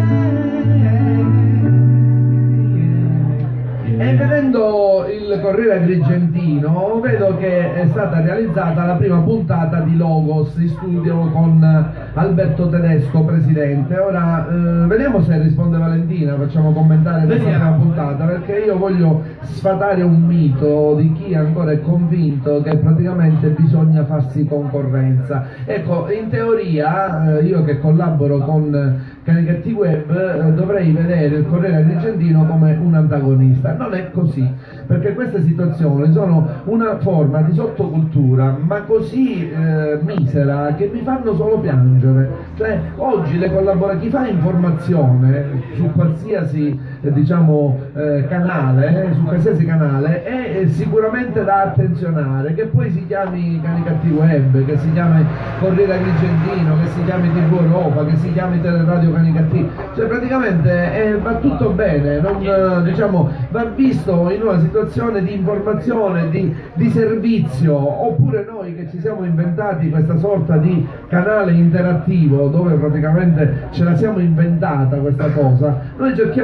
sei. E vedendo il Corriere Agrigentino vedo che è stata realizzata la prima puntata di Logos in studio con Alberto Tedesco, presidente. Ora eh, vediamo se risponde Valentina, facciamo commentare questa Vediamo. prima puntata, perché io voglio sfatare un mito di chi ancora è convinto che praticamente bisogna farsi concorrenza. Ecco, in teoria eh, io che collaboro con Canichetti Web eh, dovrei vedere il Corriere Agrigentino come un antagonista. Non è così, perché queste situazioni sono una forma di sottocultura ma così eh, misera che mi fanno solo piangere. Cioè oggi le collabora chi fa informazione su qualsiasi eh, diciamo eh, canale, eh, su qualsiasi canale è, è sicuramente da attenzionare, che poi si chiami Canichetti Web, che si chiami Corriere Agrigentino, che si chiami tivù Europa, che si chiami Teleradio Canichetti, cioè praticamente eh, va tutto bene, non, eh, diciamo, va visto in una situazione di informazione, di, di servizio, oppure noi che ci siamo inventati questa sorta di canale interattivo dove praticamente ce la siamo inventata questa cosa, noi cerchiamo di dare un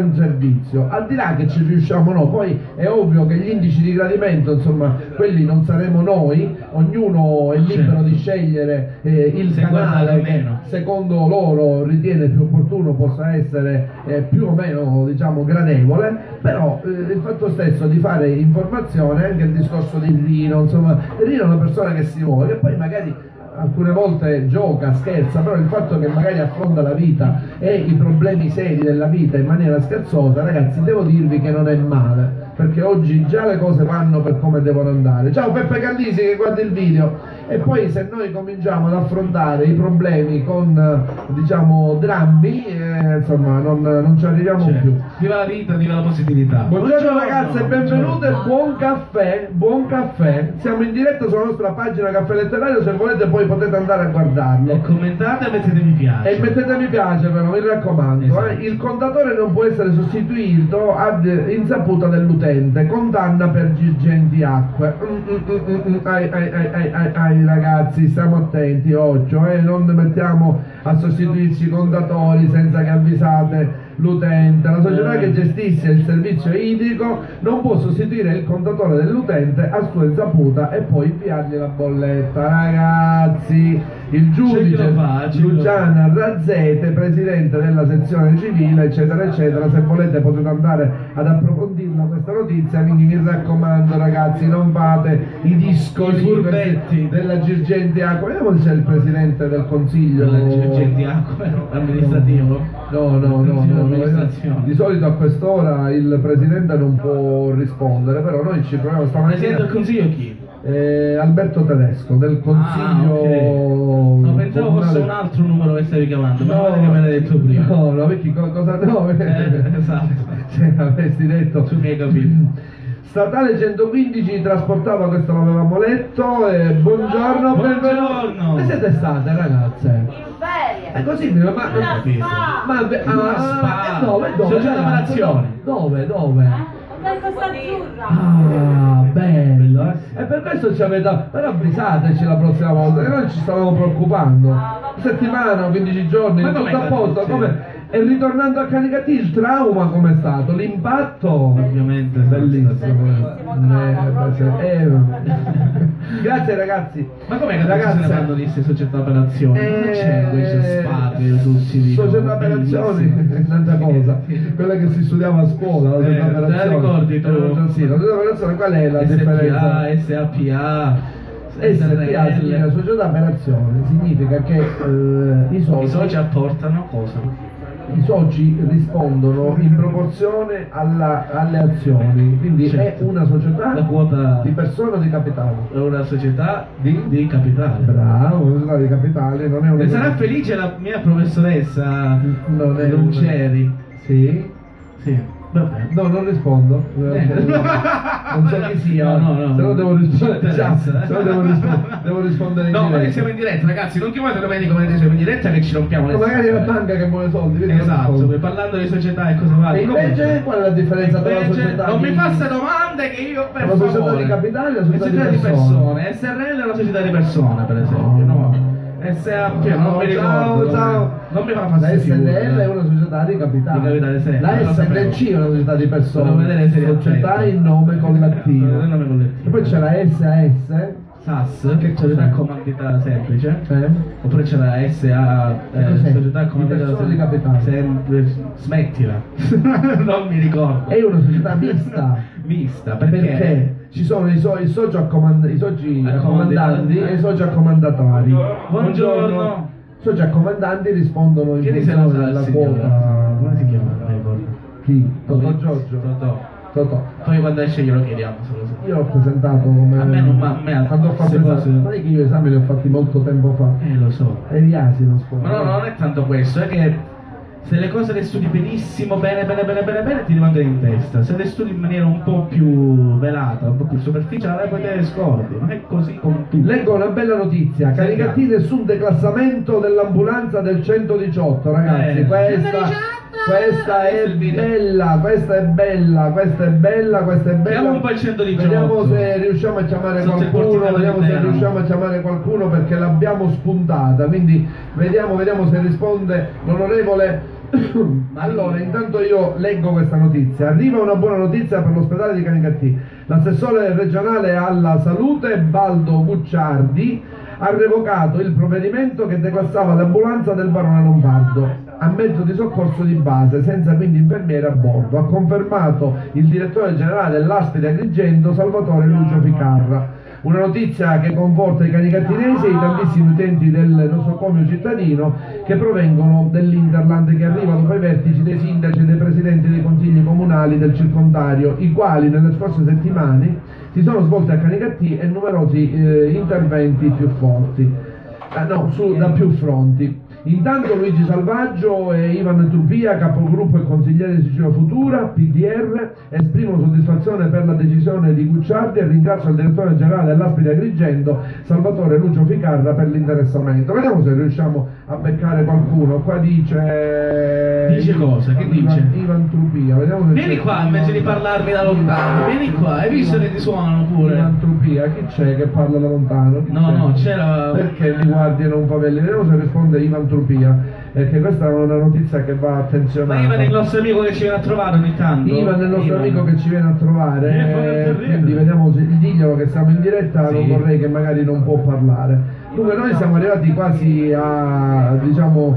un servizio, al di là che ci riusciamo no, poi è ovvio che gli indici di gradimento, insomma, quelli non saremo noi, ognuno è libero di scegliere eh, il Se canale che meno. secondo loro ritiene più opportuno possa essere eh, più o meno, diciamo, gradevole, però eh, il fatto stesso di fare informazione, anche il discorso di Rino, insomma, Rino è una persona che si muove, che poi magari alcune volte gioca, scherza, però il fatto che magari affronta la vita e i problemi seri della vita in maniera scherzosa, ragazzi, devo dirvi che non è male, perché oggi già le cose vanno per come devono andare. Ciao Peppe Callisi che guarda il video. E poi se noi cominciamo ad affrontare i problemi con, diciamo, drammi, eh, insomma, non, non ci arriviamo Cioè, più. viva la vita, viva la positività. Buongiorno ragazze, benvenute, buon caffè, buon caffè. Siamo in diretta sulla nostra pagina Caffè Letterario, se volete poi potete andare a guardarlo. E commentate e mettete mi piace. E mettete mi piace però, mi raccomando, Esatto. eh. Il contatore non può essere sostituito ad insaputa dell'utente, condanna per girgenti acque. Mm, mm, mm, mm, mm. Ai, ai, ai, ai, ai, ai, ragazzi, stiamo attenti, occhio, eh. Non mettiamo a sostituirci i contatori senza che avvisate l'utente. La società che gestisce il servizio idrico non può sostituire il contatore dell'utente a sua insaputa e poi inviargli la bolletta. Ragazzi, il giudice C'è chi lo fa, c'è chi lo Luciana Razzete, presidente della sezione civile, eccetera eccetera, se volete potete andare ad approfondirla questa notizia, quindi mi raccomando ragazzi, non fate i discoli I furbetti. della Girgenti Acqua. Vediamo se c'è il presidente del consiglio. La dirigente acqua amministrativo. No, no, no, no, Consiglio no, d'amministrazione. di solito a quest'ora il presidente non può rispondere, però noi ci proviamo Presidente stamattina. del consiglio chi? Eh, Alberto Tedesco del consiglio. Ah, ok. No, pensavo fosse comunale. un altro numero che stavi chiamando, ma No, guarda che me l'hai detto prima. No, no, perché co- cosa no? Eh, esatto. Se avresti detto. Tu mi hai capito. Statale centoquindici trasportava, questo l'avevamo letto. E buongiorno, Buongiorno. benvenuti. Dove siete state, ragazze? In ferie. È così, ma. ma Una capito. spa. ma be- Una ah, spa. eh, dove? Dove? Società ragazze? Operazioni. Dove? Dove? Eh? Dai, Costa Azzurra. Ah, bello, eh. E per questo ci avete. Però avvisateci la prossima volta, che noi ci stavamo preoccupando. Settimana, quindici giorni, Ma tutto com'è a posto, che- come. E ritornando a Canicati, il trauma com'è stato? L'impatto? Ovviamente. Bellissimo. Bellissimo Eh, trauma, eh, eh. Grazie ragazzi. Ma com'è che adesso se ne fanno di queste società operazioni? Non c'è queste spade, tutti di Società operazioni è un'altra cosa, quella che si studiava a scuola, la Eh, società te la operazioni. ricordi tu? Eh, sì, la società operazioni, qual è la S P A, differenza? S A P A, S P A significa società operazioni, significa che eh, i I soci, soci apportano cosa? i soci rispondono in proporzione alla- alle azioni, quindi Certo. è una società La quota di persone o di capitale. è una società di, di capitale. Bravo, una società di capitale, non è una E sarà società- felice la mia professoressa Non è una- Lucieri. Sì. Sì. Vabbè. No, non rispondo. Eh. Non so chi sia. No, no, no. Se no devo rispondere. Ci interessa, eh. Se no devo, rispo- devo rispondere in No, ma diretta. che siamo in diretta, ragazzi, non chiamate domenica come siamo in diretta che ci rompiamo le Ma magari è la scatole. banca che vuole soldi. quindi non Esatto, rispondo. parlando di società e cose varie. E invece qual è la differenza tra la Invece, società non di... mi fa queste domande che io per Tra la società favore. di capitale e la La società di società di persone. persone. S R L è una società di persone, per esempio, no? S A P, non mi ricordo. Ciao, ciao. Non mi fa La fastidio. S L L è una società di capitale. Di capitale, sì. La Non lo S L sapevo. C è una società di persone. Devo vedere se è Società attento. in nome collettivo. Non è nome collettivo. E poi c'è la S A S. S A S, che è società a comandita semplice. Eh? Oppure c'è la S A, eh, Cos'è? società a Di comandita persone di capitale. Sempre, smettila. non mi ricordo. È una società mista. Vista, perché? Perché ci sono i, so- i soci, accomand- i soci Accomandati. accomandanti e i soci accomandatori. Buongiorno. I soci accomandanti rispondono in Chi ne funzione sa della il signore? quota. Come si chiama? Non mi ricordo. Chi? Totò Giorgio? Totò. Totò. Poi quando esce glielo chiediamo se lo so. Io l'ho presentato come... A me non- ma a me Quando ho fatto queste esami, cose- non è che io gli esami li ho fatti molto tempo fa. Eh lo so. E gli asino a scuola. Ma no, non è tanto questo, è che se le cose le studi benissimo, bene, bene, bene, bene, bene, ti rimangono in testa. Se le studi in maniera un po' più velata, un po' più superficiale, poi te le scordi. Non è così con tutto. Leggo una bella notizia, Canicati nessun declassamento dell'ambulanza del centodiciotto, ragazzi, Eh. questa, questa è bella, questa è bella, questa è bella, questa è bella. Chiamiamo un po' il centodiciotto. Vediamo se riusciamo a chiamare Sotto il qualcuno, porticello vediamo se interno. riusciamo a chiamare qualcuno perché l'abbiamo spuntata, quindi vediamo, vediamo se risponde l'onorevole Allora, intanto io leggo questa notizia. Arriva una buona notizia per l'ospedale di Canicattì. L'assessore regionale alla salute Baldo Gucciardi ha revocato il provvedimento che declassava l'ambulanza del barone Lombardo a mezzo di soccorso di base, senza quindi infermiere a bordo. Ha confermato il direttore generale dell'A S P I di Agrigento, Salvatore Lucio Ficarra. Una notizia che conforta i canicattinesi e i tantissimi utenti del nosocomio cittadino che provengono dell'Interland, che arriva dopo i vertici dei sindaci e dei presidenti dei consigli comunali del circondario, i quali nelle scorse settimane si sono svolti a Canicattì e numerosi eh, interventi più forti, eh, no, su, da più fronti. Intanto Luigi Salvaggio e Ivan Trupia, capogruppo e consigliere di Sicilia Futura, P D R, esprimono soddisfazione per la decisione di Gucciardi e ringraziano il direttore generale dell'A S P I di Agrigento, Salvatore Lucio Ficarra, per l'interessamento. Vediamo se riusciamo a beccare qualcuno. Qua dice... Dice cosa? Che dice? Ivan, Ivan Trupia. Vediamo se Vieni c'è qua Ivan... invece di parlarmi da lontano, vieni qua, hai visto che ti suonano pure? Ivan Trupia, chi c'è che parla da lontano? Chi No, c'è? no, c'era... Perché li guardi e non favelli? Vediamo se risponde Ivan Trupia, perché questa è una notizia che va attenzionata. Ma Ivan è il nostro amico che ci viene a trovare ogni tanto. Ivan è il nostro Ivan. amico che ci viene a trovare, Vieni a fare il eh, terribile. quindi vediamo se diglielo che siamo in diretta, Sì. non vorrei che magari non può parlare. Dunque noi siamo arrivati quasi a, diciamo,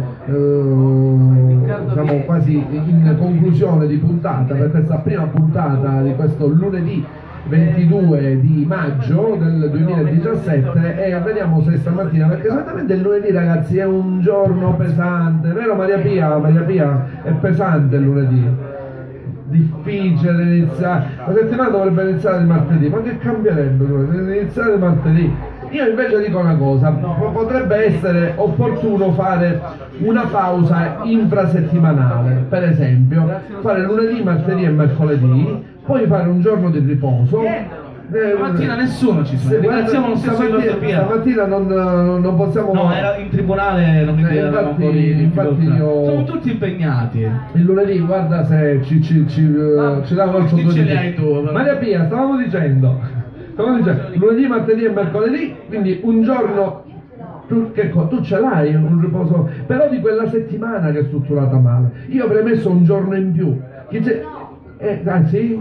eh, siamo quasi in conclusione di puntata, per questa prima puntata di questo lunedì ventidue di maggio del duemiladiciassette, e vediamo se stamattina, perché esattamente il lunedì, ragazzi, è un giorno pesante, vero Maria Pia? Maria Pia, è pesante il lunedì, difficile iniziare, la settimana dovrebbe iniziare il martedì, ma che cambierebbe iniziare il martedì? Io invece dico una cosa, potrebbe essere opportuno fare una pausa infrasettimanale, per esempio fare lunedì, martedì e mercoledì, poi fare un giorno di riposo. Eh, Stamattina nessuno ci sono, se- ringraziamo lo stesso stamattina, Ivan Trupia. stamattina non, non possiamo... No, era in tribunale, non mi Eh, eravamo infatti- un po' di infatti difficoltà. io- Siamo tutti impegnati. Il lunedì, guarda se ci, ci, ci, eh, ci dà un altro chi due ce di li più. hai tu, però? Maria Pia, stavamo dicendo, stavamo dicendo lunedì, martedì e mercoledì, quindi un giorno tu, che co- tu ce l'hai un riposo, però di quella settimana che è strutturata male. Io avrei messo un giorno in più. Chi c'è? Eh, ah, sì?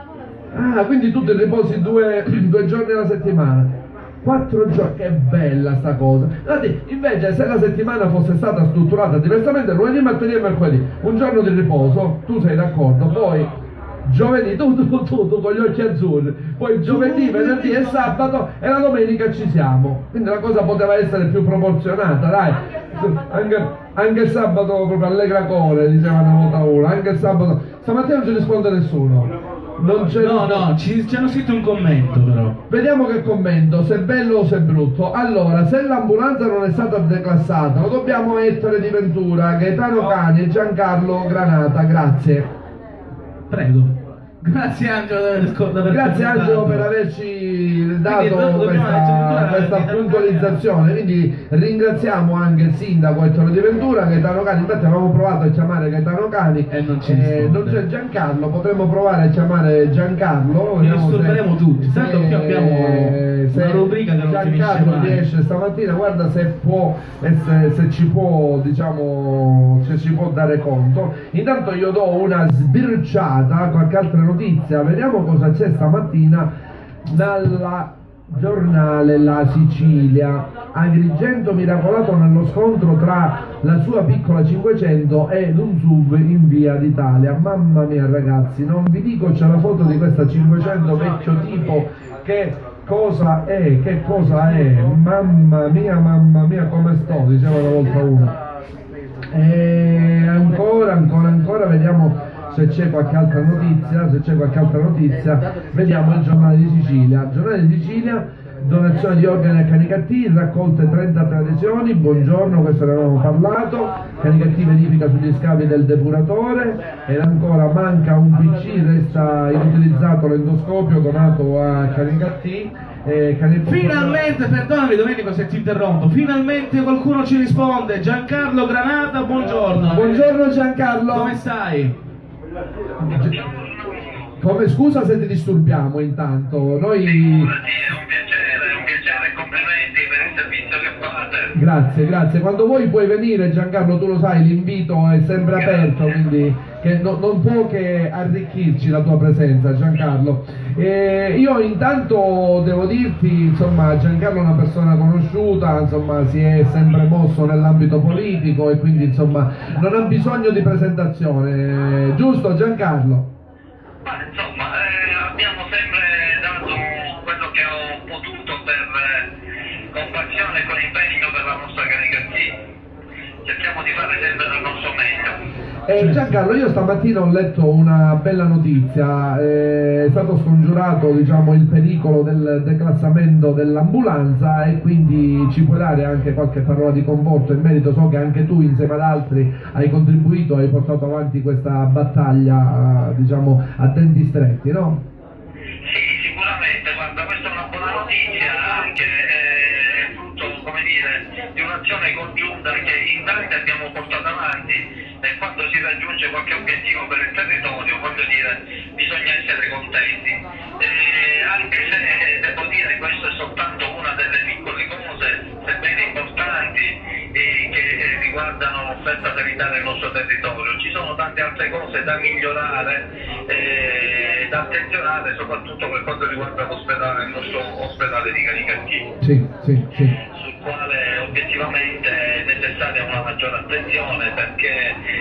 Ah, quindi tu ti riposi due, due giorni alla settimana. Quattro giorni, che bella sta cosa. Guardate, invece se la settimana fosse stata strutturata diversamente, lunedì, martedì e mercoledì, un giorno di riposo, tu sei d'accordo, poi giovedì, tu, tu, tu, tu con gli occhi azzurri, poi giovedì, venerdì e sabato e la domenica ci siamo. Quindi la cosa poteva essere più proporzionata, dai. Anche, anche sabato proprio allegra core, diceva una volta uno, anche sabato. Stamattina non ci risponde nessuno. Non c'è No, no, ci, ci hanno scritto un commento però. Vediamo che commento, se è bello o se è brutto. Allora, se l'ambulanza non è stata declassata, lo dobbiamo a Ettore Di Ventura, Gaetano Cani e Giancarlo Granata, grazie. Prego. Grazie Angelo per aver scordato. Grazie Angelo per averci dato Quindi, dobbiamo questa, addirittura- questa puntualizzazione, quindi ringraziamo anche il sindaco Ettore Di Ventura, Gaetano Cani. Infatti avevamo provato a chiamare Gaetano Cani E non ci eh, risponde. non c'è Giancarlo, potremmo provare a chiamare Giancarlo. Li vediamo se- disturberemo tutti, tanto qui se- abbiamo se una rubrica che non Giancarlo finisce mai. riesce stamattina, guarda se può se, se ci può, diciamo, se ci può dare conto. Intanto io do una sbirciata, qualche altra notizia, vediamo cosa c'è stamattina dalla giornale La Sicilia. Agrigento miracolato nello scontro tra la sua piccola cinquecento ed un S U V in via d'Italia. Mamma mia ragazzi, non vi dico, c'è la foto di questa cinquecento vecchio tipo, che cosa è, che cosa è, mamma mia, mamma mia come sto, diceva una volta uno. E ancora, ancora, ancora, vediamo se c'è qualche altra notizia, se c'è qualche altra notizia, vediamo il giornale di Sicilia. Il giornale di Sicilia, donazione di organi a Canicattì, raccolte trentatré adesioni, buongiorno, questo ne avevamo parlato, Canicattì verifica sugli scavi del depuratore, ed ancora manca un P C, resta inutilizzato l'endoscopio donato a Canicattì. Eh, Canicattì- Finalmente, perdonami Domenico se ti interrompo, finalmente qualcuno ci risponde. Giancarlo Granata, buongiorno. Buongiorno Giancarlo. Come stai? Come scusa se ti disturbiamo intanto, noi... È un piacere, è un piacere, complimenti per il servizio che fate. Grazie, grazie. Quando vuoi puoi venire, Giancarlo, tu lo sai, l'invito è sempre aperto, quindi che no, non può che arricchirci la tua presenza, Giancarlo. E io intanto devo dirti, insomma, Giancarlo è una persona conosciuta, insomma, si è sempre mosso nell'ambito politico e quindi, insomma, non ha bisogno di presentazione, giusto Giancarlo? Ma insomma, eh, abbiamo sempre dato quello che ho potuto per eh, compassione e con impegno per la nostra caricazione. Cerchiamo di fare sempre del nostro meglio. Eh, Giancarlo, io stamattina ho letto una bella notizia, eh, è stato scongiurato, diciamo, il pericolo del declassamento dell'ambulanza e quindi ci puoi dare anche qualche parola di conforto in merito. So che anche tu insieme ad altri hai contribuito, hai portato avanti questa battaglia, diciamo, a denti stretti, no? Sì, sicuramente, guarda, questa è una buona notizia, anche eh, frutto, come dire, di un'azione congiunta che in tanti abbiamo portato avanti. E quando si raggiunge qualche obiettivo per il territorio, voglio dire, bisogna essere contenti. E anche se eh, devo dire questo è soltanto una delle piccole cose, sebbene importanti, eh, che eh, riguardano l'offerta sanitaria del nostro territorio. Ci sono tante altre cose da migliorare, eh, da attenzionare, soprattutto per quanto riguarda l'ospedale, il nostro ospedale di Canicattì. Sì, sì, sì. Sul quale obiettivamente è necessaria una maggiore attenzione perché,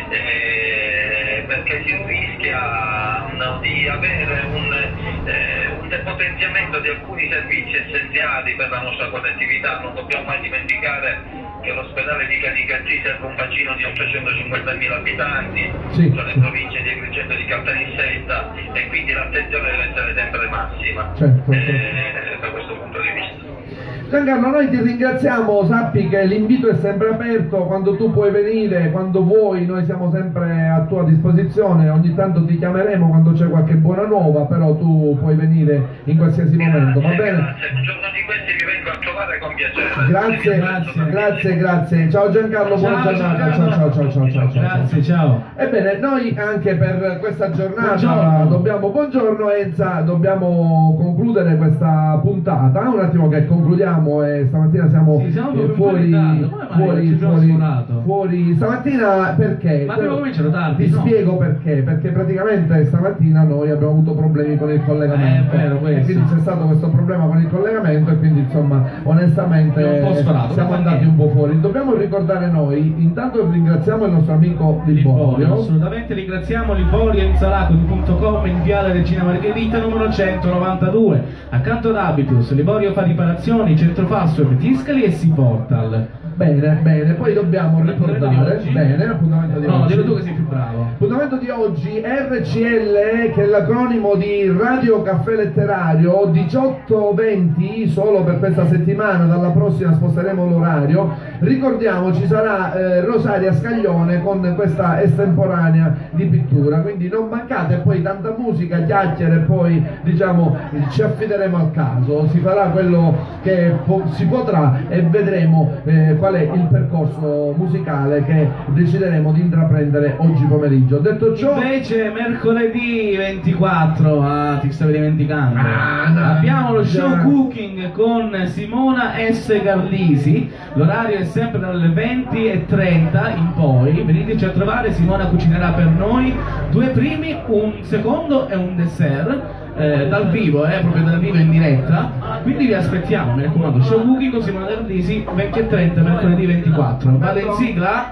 eh, perché si rischia no, di avere un, eh, un depotenziamento di alcuni servizi essenziali per la nostra collettività. Non dobbiamo mai dimenticare che l'ospedale di Canicattì serve un bacino di ottocentocinquantamila abitanti, Sì. sono le province di Agrigento e di Caltanissetta e quindi l'attenzione deve essere sempre massima, Certo, eh, certo. da questo punto di vista. Giancarlo, noi ti ringraziamo, sappi che l'invito è sempre aperto, quando tu puoi venire, quando vuoi, noi siamo sempre a tua disposizione, ogni tanto ti chiameremo quando c'è qualche buona nuova, però tu puoi venire in qualsiasi momento, va bene? Grazie, un giorno di questi vi vengo a trovare con piacere. Grazie, grazie, grazie, grazie. Ciao Giancarlo, buona Ciao, giornata. Giancarlo. Ciao, ciao, ciao, ciao, ciao. Grazie, ciao. Ebbene, noi anche per questa giornata Buongiorno. dobbiamo, buongiorno Enza, dobbiamo concludere questa puntata. Un attimo che concludiamo e stamattina siamo, Sì, siamo eh, proprio fuori, in ritardo. Come mai fuori, ci abbiamo fuori, sforato? fuori. Stamattina perché? Ma abbiamo cominciato tardi, Ti no? spiego perché, perché praticamente stamattina noi abbiamo avuto problemi con il collegamento. Eh, è vero, e questo. quindi c'è stato questo problema con il collegamento e quindi insomma onestamente È un po' sforato, siamo ma fa andati niente. un po' fuori. Dobbiamo ricordare noi, intanto ringraziamo il nostro amico Liborio, Liborio. assolutamente ringraziamo Liborio Insalacudi punto com in Viale Regina Margherita numero centonovantadue, accanto ad Habitus. Liborio fa riparazioni, centrofasso, metiscali e Portal. Bene, bene, poi dobbiamo L'appuntamento di ricordare, oggi? bene, l'appuntamento di No, oggi. dillo tu che sei più bravo. Appuntamento di oggi R C L, che è l'acronimo di Radio Caffè Letterario, diciotto venti solo per questa settimana, dalla prossima sposteremo l'orario. Ricordiamo ci sarà eh, Rosaria Scaglione con questa estemporanea di pittura, quindi non mancate, poi tanta musica, chiacchiere e poi diciamo ci affideremo al caso, si farà quello che po- si potrà e vedremo eh, qual è il percorso musicale che decideremo di intraprendere oggi pomeriggio. Detto ciò, Invece mercoledì ventiquattro, ah ti stavi dimenticando, Ah, no. abbiamo lo show Già. cooking con Simona S. Garlisi. L'orario è sempre dalle venti e trenta in poi, veniteci a trovare, Simona cucinerà per noi due primi, un secondo e un dessert. Eh, dal vivo, eh, proprio dal vivo in diretta, quindi vi aspettiamo, mi raccomando, show cooking con Simona Garlisi, venti e trenta mercoledì ventiquattro. Vado in sigla?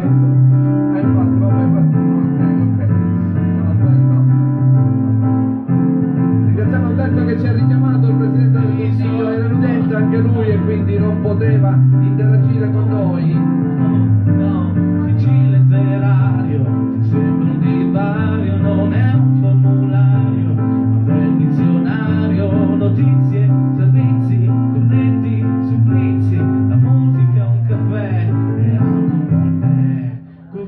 ringraziamo Alberto che ci ha richiamato, il Presidente del Consiglio era in udienza anche lui e quindi non poteva interagire con noi. No, Sicilia zerario, ti sembra un divario, non è un formulario, ma è il dizionario, notizie, servizi, corretti, supplizi, la musica, un caffè e anche un buon tè.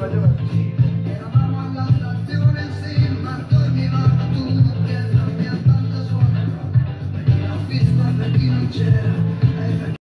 vai, vai.